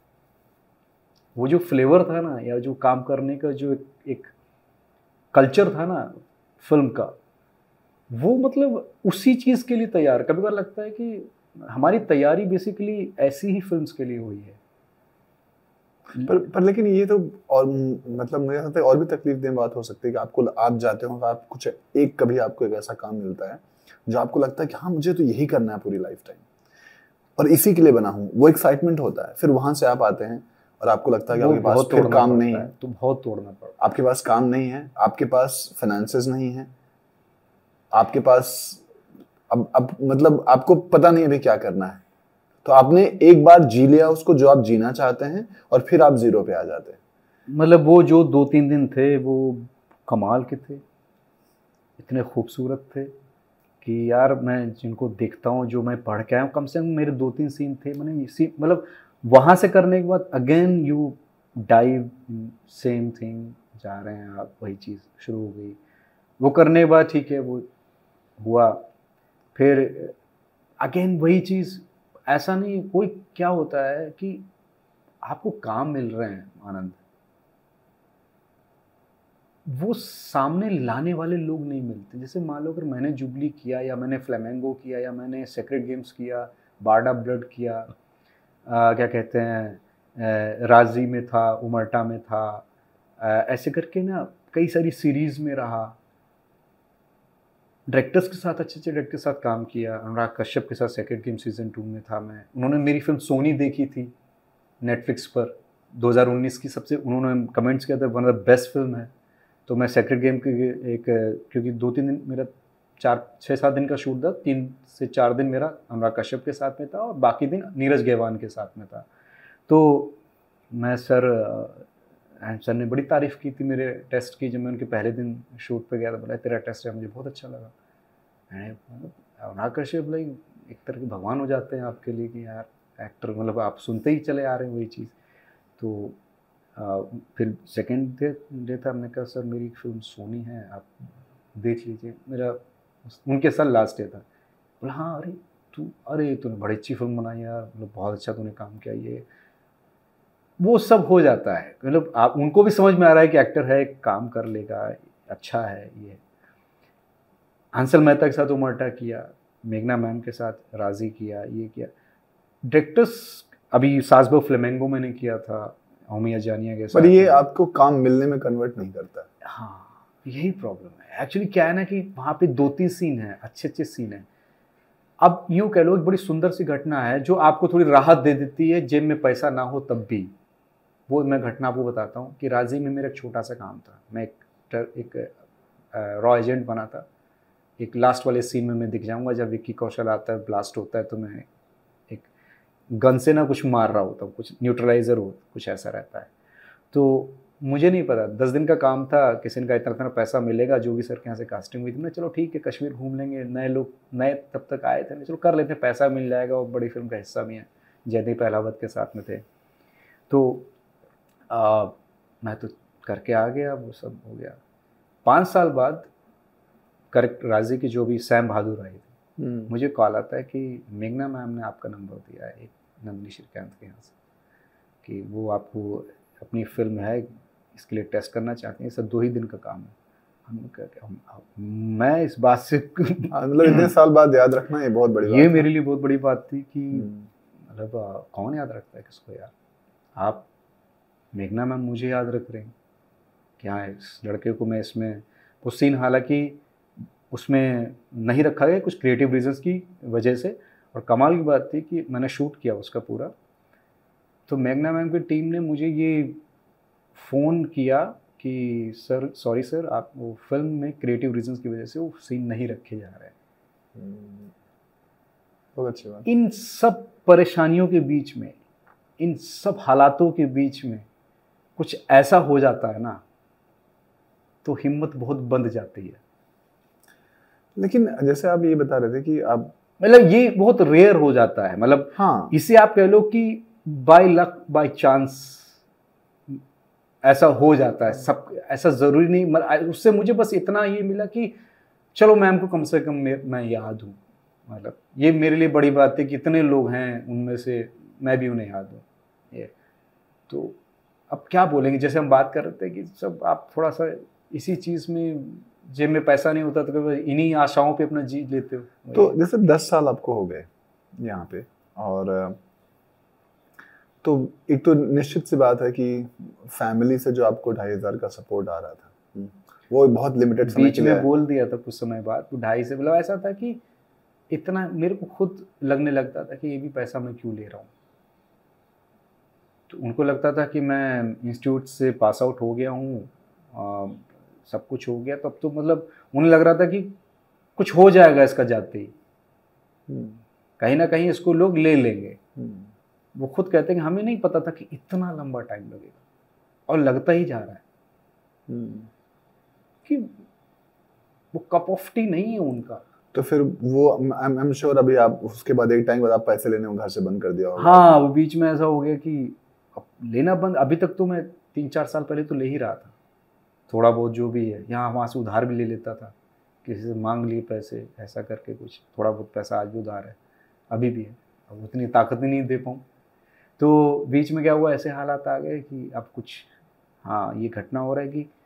वो जो फ्लेवर था ना, या जो काम करने का जो एक कल्चर था ना फिल्म का, वो मतलब उसी चीज़ के लिए तैयार। कभी कभी लगता है कि हमारी तैयारी बेसिकली ऐसी ही फिल्म्स के लिए हुई है। पर लेकिन ये तो, और मतलब मुझे लगता है और भी तकलीफदेह बात हो सकती है कि आप जाते हो, आप कुछ कभी आपको एक ऐसा काम मिलता है जो आपको लगता है कि हाँ मुझे तो यही करना है पूरी लाइफ टाइम और इसी के लिए बना हूँ, वो एक्साइटमेंट होता है। फिर वहां से आप आते हैं और आपको लगता है कि आपके पास फिर काम नहीं है, तो बहुत तोड़ना पड़ता है। आपके पास काम नहीं है, आपके पास फाइनेंसेस नहीं है, आपके पास अब मतलब आपको पता नहीं अभी क्या करना है। तो आपने एक बार जी लिया उसको जो आप जीना चाहते हैं, और फिर आप जीरो पे आ जाते हैं। मतलब वो जो 2-3 दिन थे वो कमाल के थे, इतने खूबसूरत थे कि यार मैं जिनको देखता हूँ, जो मैं पढ़ के आया हूँ, कम से कम मेरे 2-3 सीन थे। मैंने इसी मतलब वहाँ से करने के बाद again you dive same thing, जा रहे हैं आप, वही चीज़ शुरू हो गई। वो करने के बाद ठीक है, वो हुआ, फिर अगेन वही चीज़। ऐसा नहीं, कोई क्या होता है कि आपको काम मिल रहे हैं आनंद, वो सामने लाने वाले लोग नहीं मिलते। जैसे मान लो अगर मैंने जुबली किया, या मैंने फ्लेमेंगो किया, या मैंने सेक्रेट गेम्स किया, बारडा ब्लड किया, क्या कहते हैं, राजी में था, उमरटा में था, ऐसे करके ना कई सारी सीरीज़ में रहा, डायरेक्टर्स के साथ, अच्छे अच्छे डायरेक्टर के साथ काम किया। अनुराग कश्यप के साथ सेक्रेट गेम सीज़न 2 में था मैं। उन्होंने मेरी फिल्म सोनी देखी थी नेटफ्लिक्स पर 2019 की, सबसे उन्होंने कमेंट्स किया था one of the best film है। तो मैं सेक्रेट गेम के क्योंकि 2-3 दिन मेरा 6-7 दिन का शूट था, 3 से 4 दिन मेरा अनुराग कश्यप के साथ में था और बाकी दिन नीरज गेवान के साथ में था। तो मैं सर ने बड़ी तारीफ़ की थी मेरे टेस्ट की। जब मैं उनके पहले दिन शूट पे गया था, बोला तेरा टेस्ट है, मुझे बहुत अच्छा लगा। मैंने मतलब अनुराग कश्यप लाइक एक तरह के भगवान हो जाते हैं आपके लिए कि यार एक्टर, मतलब आप सुनते ही चले आ रहे हैं वही चीज़। तो फिर सेकंड डे था, हमने कहा सर मेरी फिल्म सोनी है, आप देख लीजिए। मेरा उनके साथ लास्ट डे था। बोला हाँ अरे तूने बड़ी अच्छी फिल्म बनाई यार, मतलब बहुत अच्छा तूने काम किया। ये वो सब हो जाता है, मतलब आप उनको भी समझ में आ रहा है कि एक्टर है, काम कर लेगा, अच्छा है। ये हंसल मेहता के साथ उमरटा किया, मेघना मैम के साथ राजी किया, ये किया। डायरेक्टर्स अभी सास बहू फ्लेमेंगो मैंने किया था ओमिया जानिया के साथ। पर ये आपको काम मिलने में कन्वर्ट नहीं करता। हाँ, यही प्रॉब्लम है एक्चुअली। क्या है ना कि वहाँ पे 2-3 सीन हैं, अच्छे सीन हैं। अब यूँ कह लो एक बड़ी सुंदर सी घटना है जो आपको थोड़ी राहत दे देती है, जेब में पैसा ना हो तब भी। वो मैं घटना आपको बताता हूँ कि राजी में मेरा एक छोटा सा काम था। मैं एक रॉ एजेंट बना था। एक लास्ट वाले सीन में मैं दिख जाऊँगा जब विक्की कौशल आता है, ब्लास्ट होता है, तो मैं एक गन से ना कुछ मार रहा होता हूँ, कुछ न्यूट्रलाइज़र हो, कुछ ऐसा रहता है। तो मुझे नहीं पता, 10 दिन का काम था, किसी ने कहा इतना पैसा मिलेगा। जोगी सर के यहाँ से कास्टिंग हुई थी, मैं चलो ठीक है कश्मीर घूम लेंगे, नए लोग, नए तब तक आए थे, चलो कर लेते हैं, पैसा मिल जाएगा और बड़ी फिल्म का हिस्सा भी है। जयदीप अहलावत के साथ में थे। तो मैं तो करके आ गया, वो सब हो गया। 5 साल बाद करेक्ट राजी की जो भी सैम बहादुर आई थी, मुझे कॉल आता है कि मेघना मैम ने आपका नंबर दिया है एक नंदिनी श्रीकांत के यहाँ से कि वो आपको अपनी फिल्म है इसके लिए टेस्ट करना चाहते हैं। सब 2 ही दिन का काम है। मैं इस बात से मतलब इतने साल बाद याद रखना ये बहुत बड़ी बात ये मेरे लिए बहुत बड़ी बात थी कि मतलब कौन याद रखता है किसको यार। आप मेघना मैम मुझे याद रख रहे हैं, क्या इस लड़के को मैं इसमें, वो सीन हालांकि उसमें नहीं रखा गया कुछ क्रिएटिव रीजंस की वजह से। और कमाल की बात थी कि मैंने शूट किया उसका पूरा, तो मेघना मैम की टीम ने मुझे ये फ़ोन किया कि सर सॉरी सर, आप वो फिल्म में क्रिएटिव रीजंस की वजह से वो सीन नहीं रखे जा रहे हैं। बहुत अच्छी बात। इन सब परेशानियों के बीच में, इन सब हालातों के बीच में कुछ ऐसा हो जाता है ना, तो हिम्मत बहुत बंध जाती है। लेकिन जैसे आप ये बता रहे थे कि आप, मतलब ये बहुत रेयर हो जाता है, मतलब हाँ, इसे आप कह लो कि बाय लक बाय चांस ऐसा हो जाता है। सब ऐसा ज़रूरी नहीं। उससे मुझे बस इतना ये मिला कि चलो मैम को कम से कम मैं याद हूँ, मतलब ये मेरे लिए बड़ी बात है कि इतने लोग हैं उनमें से मैं भी उन्हें याद हूँ। ये तो अब क्या बोलेंगे, जैसे हम बात कर रहे थे कि सब आप थोड़ा सा इसी चीज़ में, जेब में पैसा नहीं होता तो इन्हीं आशाओं पे अपना जी लेते हो। तो जैसे 10 साल आपको हो गए यहाँ पे, और तो एक तो निश्चित सी बात है कि फैमिली से जो आपको 2,500 का सपोर्ट आ रहा था वो बहुत लिमिटेड समय बीच में बोल दिया था कुछ समय बाद 2.5 से, मतलब ऐसा था कि इतना मेरे को खुद लगने लगता था कि ये भी पैसा मैं क्यों ले रहा हूँ। तो उनको लगता था कि मैं इंस्टीट्यूट से पास आउट हो गया हूँ, सब कुछ हो गया, तब तो मतलब उन्हें लग रहा था कि कुछ हो जाएगा इसका जाते ही, कहीं ना कहीं इसको लोग ले लेंगे। वो खुद कहते हैं कि हमें नहीं पता था कि इतना लंबा टाइम लगेगा, और लगता ही जा रहा है कि वो कप ऑफ टी नहीं है उनका। तो फिर वो आई एम श्योर अभी आप उसके बाद एक टाइम बाद आप पैसे लेने घर से बंद कर दिया होगा। हाँ, वो बीच में ऐसा हो गया कि अब लेना बंद। अभी तक तो मैं 3-4 साल पहले तो ले ही रहा था, थोड़ा बहुत जो भी है, यहाँ वहाँ से उधार भी ले लेता था, किसी से मांग लिए पैसे, ऐसा करके कुछ थोड़ा बहुत पैसा आज भी उधार है, अभी भी है, अब उतनी ताकत ही नहीं दे पाऊँ। तो बीच में क्या हुआ, ऐसे हालात आ गए कि अब कुछ, हाँ ये घटना हो रहा है कि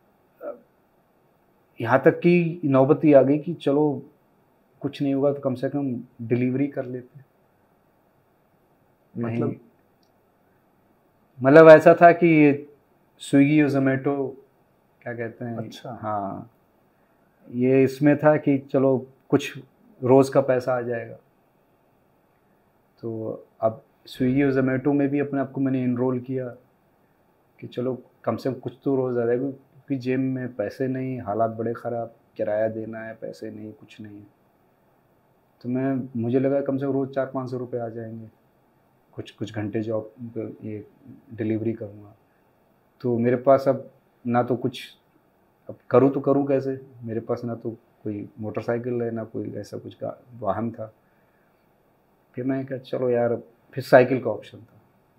यहाँ तक कि नौबत ही आ गई कि चलो कुछ नहीं होगा तो कम से कम डिलीवरी कर लेते हैं। मतलब ऐसा था कि स्विगी और जोमेटो क्या कहते हैं, अच्छा, हाँ ये इसमें था कि चलो कुछ रोज़ का पैसा आ जाएगा। तो अब स्विगी और जोमेटो में भी अपने आप को मैंने इनरोल किया कि चलो कम से कम कुछ तो रोज़ आ जाएगा, क्योंकि जेब में पैसे नहीं, हालात बड़े ख़राब। किराया देना है, पैसे नहीं, कुछ नहीं है। तो मुझे लगा कम से कम रोज़ 400-500 रुपये आ जाएंगे, कुछ घंटे जॉब ये डिलीवरी करूँगा। तो मेरे पास अब ना तो कुछ, अब करूँ तो करूँ कैसे, मेरे पास ना तो कोई मोटरसाइकिल है ना कोई ऐसा कुछ वाहन था। फिर मैं कहा चलो यार, फिर साइकिल का ऑप्शन था।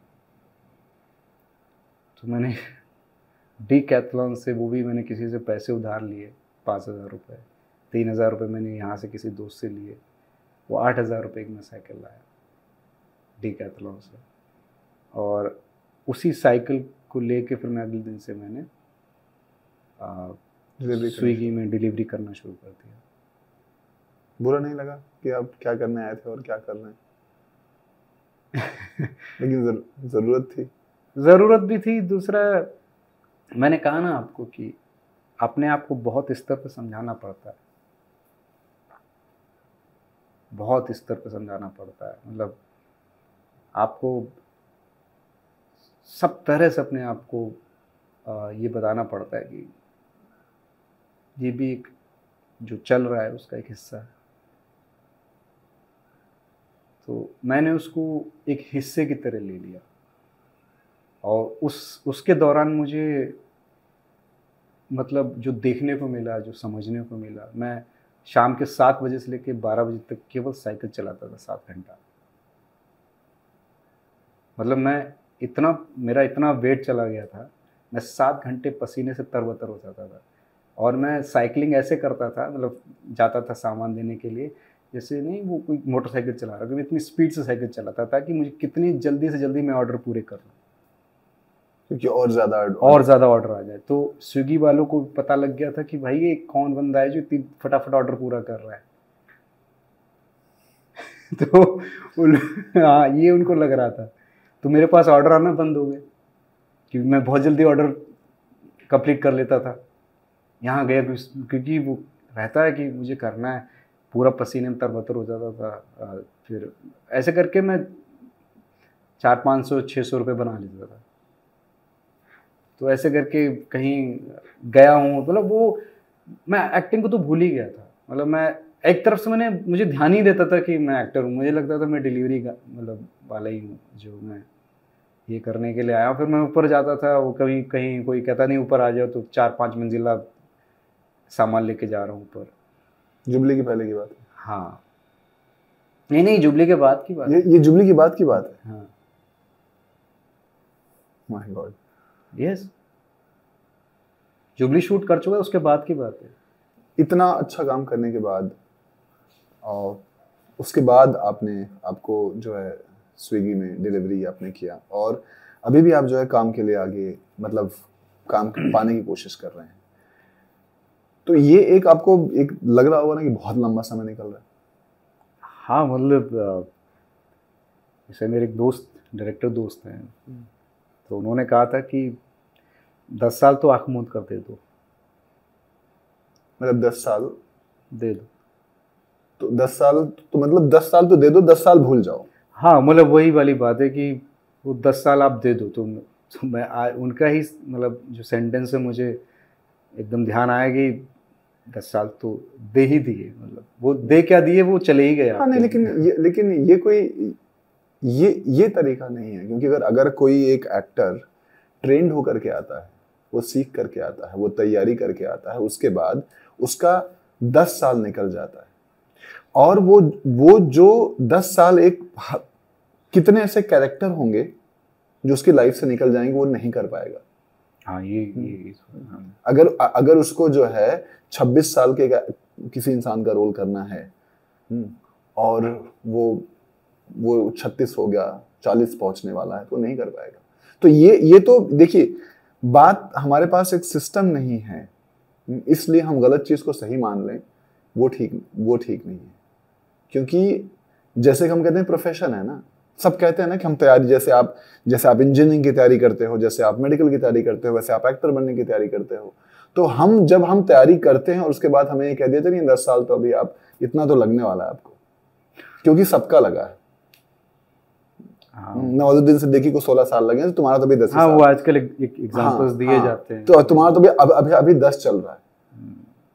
तो मैंने डीकैथलॉन से, वो भी मैंने किसी से पैसे उधार लिए 5,000 रुपये, 3,000 रुपये मैंने यहाँ से किसी दोस्त से लिए, वो 8,000 रुपये की मैं साइकिल लाया डीकैथलॉन से। और उसी साइकिल को लेके फिर मैं अगले दिन से मैंने स्विगी में डिलीवरी करना शुरू कर दिया। बुरा नहीं लगा कि आप क्या करने आए थे और क्या कर रहे हैं? लेकिन ज़रूरत भी थी। दूसरा, मैंने कहा ना आपको कि अपने आप को बहुत स्तर पर समझाना पड़ता है, बहुत स्तर पर समझाना पड़ता है। मतलब आपको सब तरह से अपने आप को ये बताना पड़ता है कि ये भी एक जो चल रहा है उसका एक हिस्सा है। तो मैंने उसको एक हिस्से की तरह ले लिया, और उसके दौरान मुझे मतलब जो देखने को मिला, जो समझने को मिला, मैं शाम के 7 बजे से लेकर 12 बजे तक केवल साइकिल चलाता था 7 घंटा। मतलब मेरा इतना वेट चला गया था, मैं 7 घंटे पसीने से तरबतर हो जाता था। और मैं साइकिलिंग ऐसे करता था, मतलब जाता था सामान देने के लिए, जैसे नहीं वो कोई मोटरसाइकिल चला रहा, मैं इतनी स्पीड से साइकिल चलाता था कि मुझे कितनी जल्दी से जल्दी मैं ऑर्डर पूरे कर लूँ, क्योंकि और ज़्यादा ऑर्डर आ जाए। तो स्विगी वालों को पता लग गया था कि भाई ये कौन बंदा है जो इतनी फटाफट ऑर्डर पूरा कर रहा है। तो हाँ, ये उनको लग रहा था। तो मेरे पास ऑर्डर आना बंद हो गए, क्योंकि मैं बहुत जल्दी ऑर्डर कंप्लीट कर लेता था। यहाँ गया क्योंकि वो रहता है कि मुझे करना है, पूरा पसीने में तरबतर हो जाता था। फिर ऐसे करके मैं 400-500-600 रुपये बना लेता था। तो ऐसे करके कहीं गया हूँ, मतलब वो मैं एक्टिंग को तो भूल ही गया था। मतलब मैं एक तरफ से मुझे ध्यान ही देता था कि मैं एक्टर हूँ, मुझे लगता था मैं डिलीवरी का मतलब वाला ही हूँ जो मैं ये करने के लिए आया। फिर मैं ऊपर जाता था, वो कभी कहीं कोई कहता नहीं ऊपर आ जाओ, तो 4-5 मंजिला सामान लेके जा रहा हूँ ऊपर। जुबली की पहले की बात है? हाँ, नहीं जुबली के बाद की बात है। ये जुबली की बात की बात है? हाँ। My god, yes, Jubilee shoot कर चुका है, उसके बाद की बात है। इतना अच्छा काम करने के बाद और उसके बाद आपको जो है स्विगी में डिलीवरी आपने किया, और अभी भी आप जो है काम के लिए आगे मतलब काम पाने की कोशिश कर रहे हैं। तो ये एक आपको एक लग रहा होगा ना कि बहुत लंबा समय निकल रहा है? हाँ, मतलब जैसे मेरे एक दोस्त, डायरेक्टर दोस्त हैं, तो उन्होंने कहा था कि 10 साल तो आँख मूंद कर दे दो। मतलब 10 साल दे दो, तो 10 साल तो मतलब 10 साल तो दे दो, 10 साल भूल जाओ। हाँ, मतलब वही वाली बात है कि वो 10 साल आप दे दो। तो मैं उनका ही मतलब जो सेंटेंस है मुझे एकदम ध्यान आया कि 10 साल तो दे ही दिए, मतलब वो दे क्या दिए, वो चले ही गए। हाँ नहीं, लेकिन ये कोई ये तरीका नहीं है, क्योंकि अगर कोई एक एक्टर ट्रेंड होकर के आता है, वो सीख करके आता है, वो तैयारी करके आता है, उसके बाद उसका 10 साल निकल जाता है, और वो जो 10 साल एक कितने ऐसे कैरेक्टर होंगे जो उसकी लाइफ से निकल जाएंगे, वो नहीं कर पाएगा। हाँ, ये अगर उसको जो है 26 साल के किसी इंसान का रोल करना है, और वो 36 हो गया, 40 पहुंचने वाला है, तो नहीं कर पाएगा। तो ये तो देखिए, बात हमारे पास एक सिस्टम नहीं है, इसलिए हम गलत चीज को सही मान लें, वो ठीक नहीं है। क्योंकि जैसे हम कहते हैं प्रोफेशन है ना, सब कहते हैं ना कि हम तैयारी, जैसे आप इंजीनियरिंग की तैयारी करते हो, जैसे आप मेडिकल की तैयारी करते हो, वैसे आप एक्टर बनने की तैयारी करते हो। तो जब हम तैयारी करते हैं और उसके बाद हमें ये कह देते नहीं 10 साल तो अभी आप इतना तो लगने वाला है आपको, क्योंकि सबका लगा है। नवाजुद्दीन सिद्दीकी को 16 साल लगे, तो तुम्हारा तो अभी 10 साल। वो आजकल एग्जांपल्स दिए जाते हैं, तो तुम्हारा तो अभी 10 चल रहा है।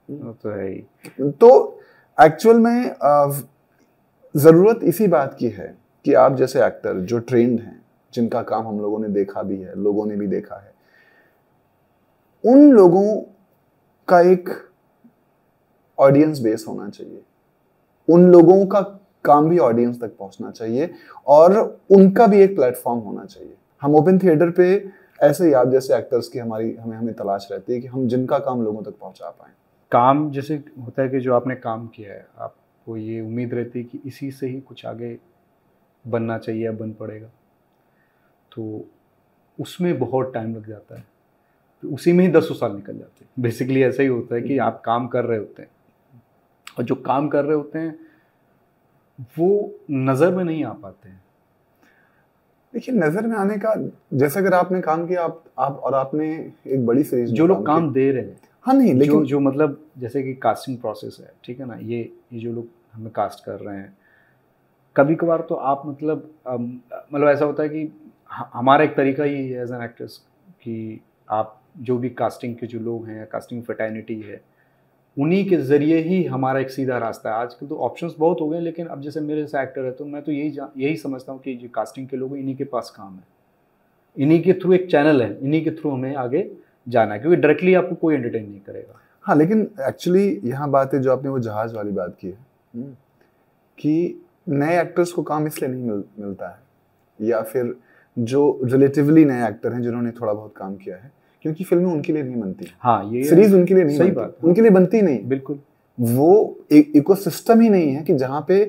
वो तो है ही। तो एक्चुअल में जरूरत इसी बात की है कि आप जैसे एक्टर जो ट्रेंड हैं, जिनका काम हम लोगों ने देखा भी है, लोगों ने भी देखा है, उन लोगों का एक ऑडियंस बेस होना चाहिए, उन लोगों का काम भी ऑडियंस तक पहुंचना चाहिए और उनका भी एक प्लेटफॉर्म होना चाहिए। हम ओपन थिएटर पे ऐसे ही आप जैसे एक्टर्स की हमें तलाश रहती है कि हम जिनका काम लोगों तक पहुंचा पाएं। काम जैसे होता है कि जो आपने काम किया है, आपको ये उम्मीद रहती है कि इसी से ही कुछ आगे बनना चाहिए या बन पड़ेगा, तो उसमें बहुत टाइम लग जाता है, तो उसी में ही 10 साल निकल जाते हैं। बेसिकली ऐसा ही होता है कि आप काम कर रहे होते हैं और जो काम कर रहे होते हैं वो नज़र में नहीं आ पाते हैं। देखिए, नजर में आने का, जैसे अगर आपने काम किया, आप और आपने एक बड़ी सीरीज जो लोग काम दे रहे हैं, हाँ नहीं, लेकिन जो मतलब जैसे कि कास्टिंग प्रोसेस है, ठीक है ना, ये जो लोग हमें कास्ट कर रहे हैं, कभी कभार तो आप मतलब ऐसा होता है कि हमारा एक तरीका ही है एज एन एक्ट्रेस कि आप जो भी कास्टिंग के जो लोग हैं, कास्टिंग फैटर्निटी है, उन्हीं के ज़रिए ही हमारा एक सीधा रास्ता है। आजकल तो ऑप्शंस बहुत हो गए, लेकिन अब जैसे मेरे जैसे एक्टर है तो मैं तो यही समझता हूँ कि जो कास्टिंग के लोग हैं, इन्हीं के पास काम है, इन्हीं के थ्रू एक चैनल है, इन्हीं के थ्रू हमें आगे जाना है, क्योंकि डायरेक्टली आपको कोई एंटरटेन नहीं करेगा। हाँ, लेकिन एक्चुअली यहाँ बात है जो आपने वो जहाज वाली बात की है कि नए एक्टर्स को काम इसलिए नहीं मिलता है, या फिर जो रिलेटिवली नए एक्टर हैं जिन्होंने थोड़ा बहुत काम किया है, क्योंकि फिल्में उनके लिए नहीं बनती। हाँ, ये सीरीज उनके लिए नहीं सही बनती, बात, उनके लिए बनती नहीं, बिल्कुल। वो एक इकोसिस्टम ही नहीं है कि जहाँ पे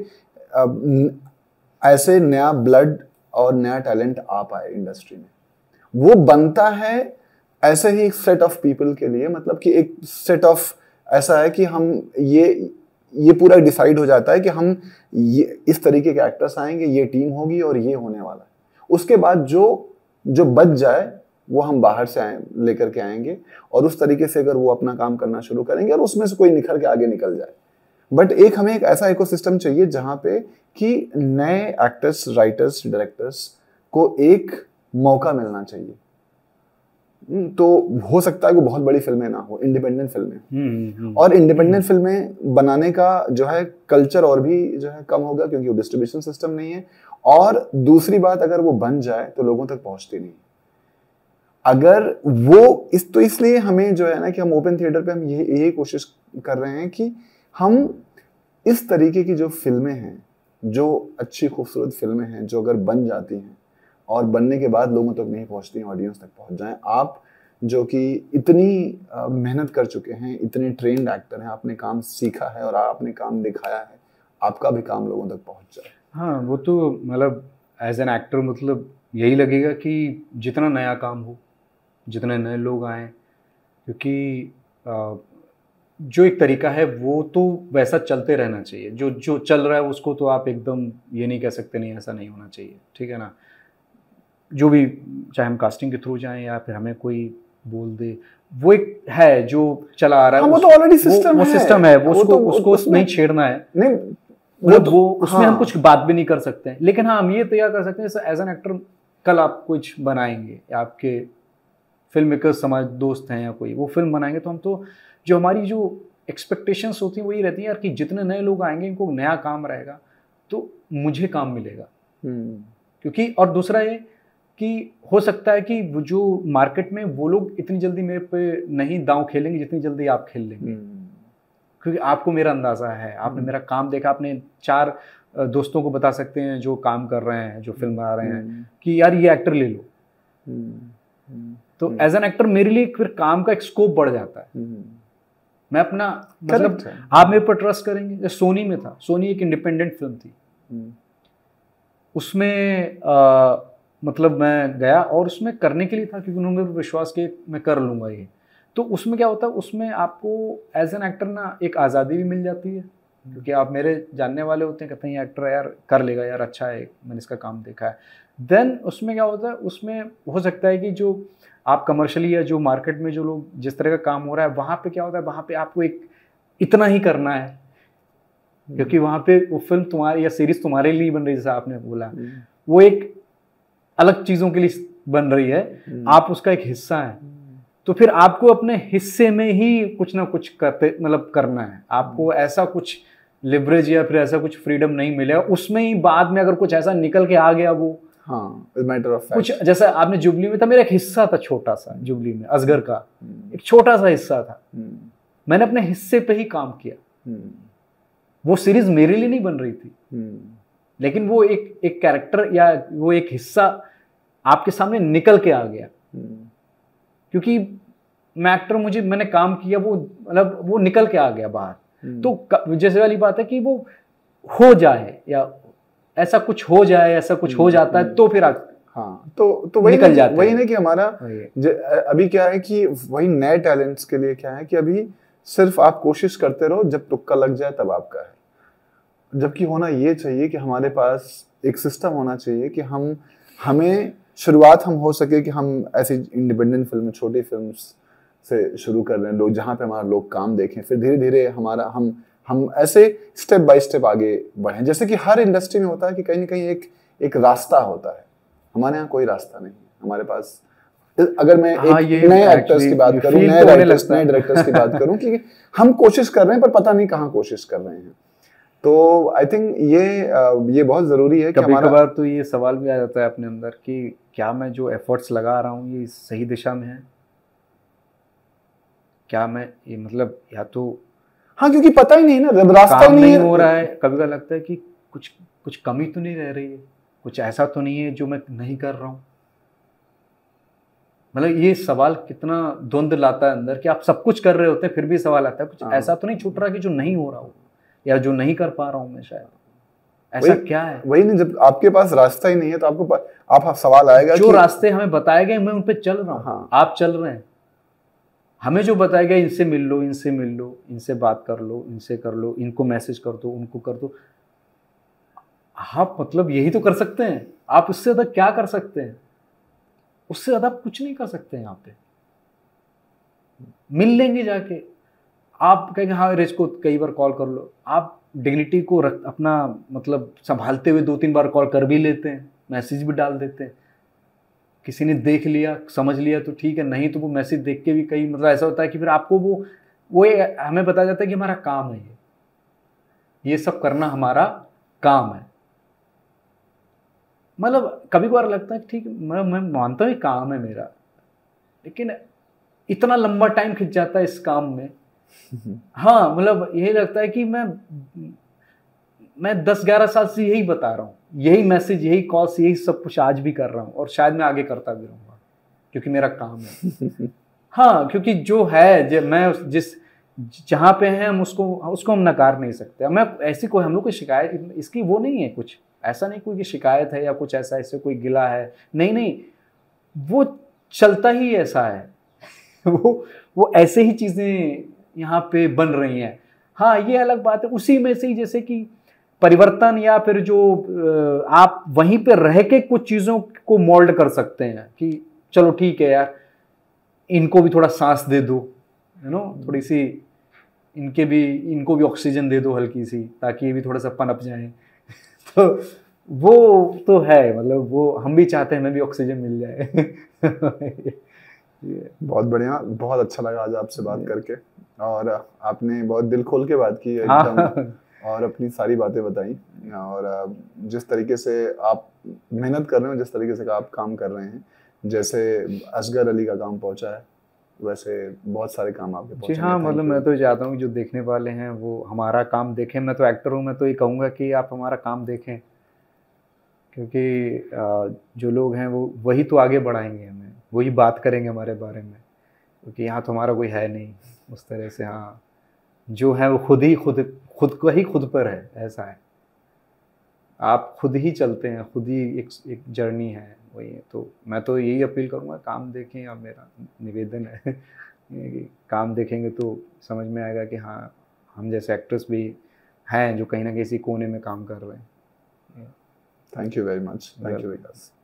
ऐसे नया ब्लड और नया टैलेंट आ पाए इंडस्ट्री में। वो बनता है ऐसे ही एक सेट ऑफ पीपल के लिए, मतलब कि एक सेट ऑफ ऐसा है कि हम ये पूरा डिसाइड हो जाता है कि हम ये इस तरीके के एक्टर्स आएंगे, ये टीम होगी और ये होने वाला है। उसके बाद जो बच जाए वो हम बाहर से लेकर के आएंगे और उस तरीके से अगर वो अपना काम करना शुरू करेंगे और उसमें से कोई निखर के आगे निकल जाए। बट हमें एक ऐसा इकोसिस्टम चाहिए जहां पे कि नए एक्टर्स, राइटर्स, डायरेक्टर्स को एक मौका मिलना चाहिए। तो हो सकता है वो बहुत बड़ी फिल्में ना हो, इंडिपेंडेंट फिल्में, और इंडिपेंडेंट फिल्में बनाने का जो है कल्चर और भी जो है कम होगा, क्योंकि वो डिस्ट्रीब्यूशन सिस्टम नहीं है। और दूसरी बात, अगर वो बन जाए तो लोगों तक पहुंचती नहीं। अगर वो तो इसलिए हमें जो है ना कि हम ओपन थिएटर पे हम यही कोशिश कर रहे हैं कि हम इस तरीके की जो फिल्में हैं, जो अच्छी खूबसूरत फिल्में हैं, जो अगर बन जाती हैं और बनने के बाद लोगों तक नहीं पहुंचती हैं, ऑडियंस तक पहुंच जाएं। आप जो कि इतनी मेहनत कर चुके हैं, इतने ट्रेन्ड एक्टर हैं, आपने काम सीखा है और आपने काम दिखाया है, आपका भी काम लोगों तक पहुंच जाए। हाँ, वो तो मतलब एज एन एक्टर मतलब यही लगेगा कि जितना नया काम हो, जितने नए लोग आएँ, क्योंकि जो एक तरीका है वो तो वैसा चलते रहना चाहिए। जो चल रहा है उसको तो आप एकदम ये नहीं कह सकते नहीं ऐसा नहीं होना चाहिए, ठीक है ना। जो भी, चाहे हम कास्टिंग के थ्रू जाएं या फिर हमें कोई बोल दे, वो एक है जो चला आ रहा है। वो तो ऑलरेडी सिस्टम है, वो सिस्टम है, उसको नहीं छेड़ना है। नहीं, वो उसमें हम कुछ बात भी नहीं कर सकते हैं। लेकिन हाँ, हम ये तैयार कर सकते हैं एज एन एक्टर, कल आप कुछ बनाएंगे, आपके फिल्म मेकर्स समाज दोस्त हैं या कोई, वो फिल्म बनाएंगे, तो हम तो जो हमारी जो एक्सपेक्टेशंस होती हैं वही रहती है यार कि जितने नए लोग आएंगे इनको नया काम रहेगा तो मुझे काम मिलेगा। क्योंकि और दूसरा ये कि हो सकता है कि जो मार्केट में वो लोग इतनी जल्दी मेरे पे नहीं दांव खेलेंगे जितनी जल्दी आप खेल लेंगे, क्योंकि आपको मेरा अंदाजा है, आपने मेरा काम देखा, आपने 4 दोस्तों को बता सकते हैं जो काम कर रहे हैं, जो फिल्म बना रहे हैं, कि यार ये एक्टर ले लो। तो एज एन एक्टर मेरे लिए फिर काम का एक स्कोप बढ़ जाता है। मैं अपना मतलब आप मेरे पर ट्रस्ट करेंगे। जैसे सोनी में था, सोनी एक इंडिपेंडेंट फिल्म थी, उसमें मतलब मैं गया और उसमें करने के लिए था क्योंकि उन्होंने मेरे पर विश्वास किया मैं कर लूँगा ये। तो उसमें क्या होता है, उसमें आपको एज एन एक्टर ना एक आज़ादी भी मिल जाती है, क्योंकि आप मेरे जानने वाले होते हैं, कहते हैं ये एक्टर है यार, कर लेगा यार, अच्छा है, मैंने इसका काम देखा है। देन उसमें क्या होता है, उसमें हो सकता है कि जो आप कमर्शियली या जो मार्केट में जो लोग जिस तरह का काम हो रहा है, वहाँ पे क्या होता है, वहाँ पे आपको एक इतना ही करना है, क्योंकि वहाँ पे वो फिल्म तुम्हारी या सीरीज तुम्हारे लिए बन रही है, जैसा आपने बोला, वो एक अलग चीज़ों के लिए बन रही है, आप उसका एक हिस्सा है। तो फिर आपको अपने हिस्से में ही कुछ ना कुछ करते मतलब करना है। आपको ऐसा कुछ लिवरेज या फिर ऐसा कुछ फ्रीडम नहीं मिलेगा, उसमें ही बाद में अगर कुछ ऐसा निकल के आ गया वो, हाँ, मैटर ऑफ कुछ जैसा आपने जुबली में था, मेरा एक हिस्सा था छोटा सा जुबली में, असगर का एक छोटा सा हिस्सा था, मैंने अपने हिस्से पे ही काम किया। वो सीरीज मेरे लिए नहीं बन रही थी, लेकिन वो एक कैरेक्टर या वो एक हिस्सा आपके सामने निकल के आ गया, क्योंकि मैं एक्टर, मैंने काम किया, वो मतलब वो निकल के आ गया बाहर। तो जैसे वाली बात है कि वो हो जाए या ऐसा कुछ हो जाए, ऐसा कुछ हो जाता है तो फिर हाँ, तो वही निकल जाते हैं। वही नहीं कि हमारा अभी क्या है कि वही नए टैलेंट्स के लिए क्या है कि अभी सिर्फ आप कोशिश करते रहो, जब तुक्का लग जाए तब आपका है। जबकि होना ये चाहिए कि हमारे पास एक सिस्टम होना चाहिए कि हमें शुरुआत हम हो सके कि हम ऐसी इंडिपेंडेंट फिल्म, छोटी फिल्म से शुरू कर रहे हैं लोग, जहाँ पे हमारा लोग काम देखें, फिर धीरे धीरे हमारा हम ऐसे स्टेप बाय स्टेप आगे बढ़ें। जैसे कि हर इंडस्ट्री में होता है कि कहीं ना कहीं एक रास्ता होता है, हमारे यहाँ कोई रास्ता नहीं है। हमारे पास, अगर मैं नए एक्टर्स की बात करूं, नए राइटर्स, नए डायरेक्टर्स की बात करूं कि हम कोशिश कर रहे हैं पर पता नहीं कहाँ कोशिश कर रहे हैं। तो आई थिंक ये बहुत जरूरी है कि कभी-कभार तो ये सवाल भी आ जाता है अपने अंदर कि क्या मैं जो एफर्ट्स लगा रहा हूँ ये सही दिशा में है, क्या मैं ये मतलब, या तो हाँ, क्योंकि पता ही नहीं ना, रास्ता ही नहीं हो रहा है। कभी कभी लगता है कि कुछ कमी तो नहीं रह रही है, कुछ ऐसा तो नहीं है जो मैं नहीं कर रहा हूँ। मतलब ये सवाल कितना द्वंद लाता है अंदर कि आप सब कुछ कर रहे होते हैं फिर भी सवाल आता है कुछ ऐसा तो नहीं छूट रहा कि जो नहीं हो रहा हो या जो नहीं कर पा रहा हूँ मैं, शायद ऐसा क्या है। वही नहीं, जब आपके पास रास्ता ही नहीं है तो आप सवाल आएगा जो रास्ते हमें बताए गए मैं उन पे चल रहा हूँ। हाँ। आप चल रहे हैं, हमें जो बताया गया इनसे मिल लो, इनसे मिल लो, इनसे बात कर लो, इनसे कर लो, इनको मैसेज कर दो, उनको कर दो। आप मतलब यही तो कर सकते हैं, आप उससे ज्यादा क्या कर सकते हैं? उससे ज्यादा आप कुछ नहीं कर सकते हैं। यहाँ पे मिल लेंगे जाके, आप कहेंगे हाँ रेज को कई बार कॉल कर लो, आप डिग्निटी को अपना मतलब संभालते हुए 2-3 बार कॉल कर भी लेते हैं, मैसेज भी डाल देते हैं। किसी ने देख लिया, समझ लिया तो ठीक है, नहीं तो वो मैसेज देख के भी कई मतलब ऐसा होता है कि फिर आपको वो हमें बताया जाता है कि हमारा काम है ये सब करना हमारा काम है। मतलब कभी कभार लगता है ठीक है, मैं मानता हूँ काम है मेरा, लेकिन इतना लंबा टाइम खिंच जाता है इस काम में। हाँ, मतलब यही लगता है कि मैं 10-11 साल से यही बता रहा हूँ, यही मैसेज, यही कॉल्स, यही सब कुछ आज भी कर रहा हूँ और शायद मैं आगे करता भी रहूँगा क्योंकि मेरा काम है। हाँ, क्योंकि जो है मैं जहाँ पे हैं हम उसको हम नकार नहीं सकते। मैं ऐसी कोई हम लोग की शिकायत इसकी वो नहीं है, कुछ ऐसा नहीं कोई की शिकायत है या कुछ ऐसा इससे कोई गिला है, नहीं, वो चलता ही ऐसा है। वो ऐसे ही चीज़ें यहाँ पे बन रही हैं। हाँ, ये अलग बात है, उसी में से ही जैसे कि परिवर्तन या फिर जो आप वहीं पे रह के कुछ चीज़ों को मोल्ड कर सकते हैं कि चलो ठीक है यार, इनको भी थोड़ा सांस दे दो, थोड़ी सी इनको भी ऑक्सीजन दे दो हल्की सी, ताकि ये भी थोड़ा सा पनप जाए। तो वो तो है, मतलब वो हम भी चाहते हैं हमें भी ऑक्सीजन मिल जाए। बहुत बढ़िया, बहुत अच्छा लगा आज आपसे बात करके, और आपने बहुत दिल खोल के बात की एकदम, और अपनी सारी बातें बताई, और जिस तरीके से आप मेहनत कर रहे हो, जिस तरीके से आप काम कर रहे हैं, जैसे असगर अली का काम पहुंचा है वैसे बहुत सारे काम आपके पहुंचे। जी हाँ, मतलब मैं तो चाहता हूँ जो देखने वाले हैं वो हमारा काम देखें। मैं तो एक्टर हूँ, मैं तो ये कहूँगा कि आप हमारा काम देखें, क्योंकि जो लोग हैं वो वही तो आगे बढ़ाएंगे हमें, वही बात करेंगे हमारे बारे में, क्योंकि यहाँ तो हमारा कोई है नहीं उस तरह से। हाँ, जो है वो खुद पर है, ऐसा है। आप खुद ही चलते हैं, खुद ही एक जर्नी है, वही है। तो मैं तो यही अपील करूँगा, काम देखें, और मेरा निवेदन है कि काम देखेंगे तो समझ में आएगा कि हाँ, हम जैसे एक्टर्स भी हैं जो कहीं ना कहीं कोने में काम कर रहे हैं। Thank you very much. Thank you Vikas.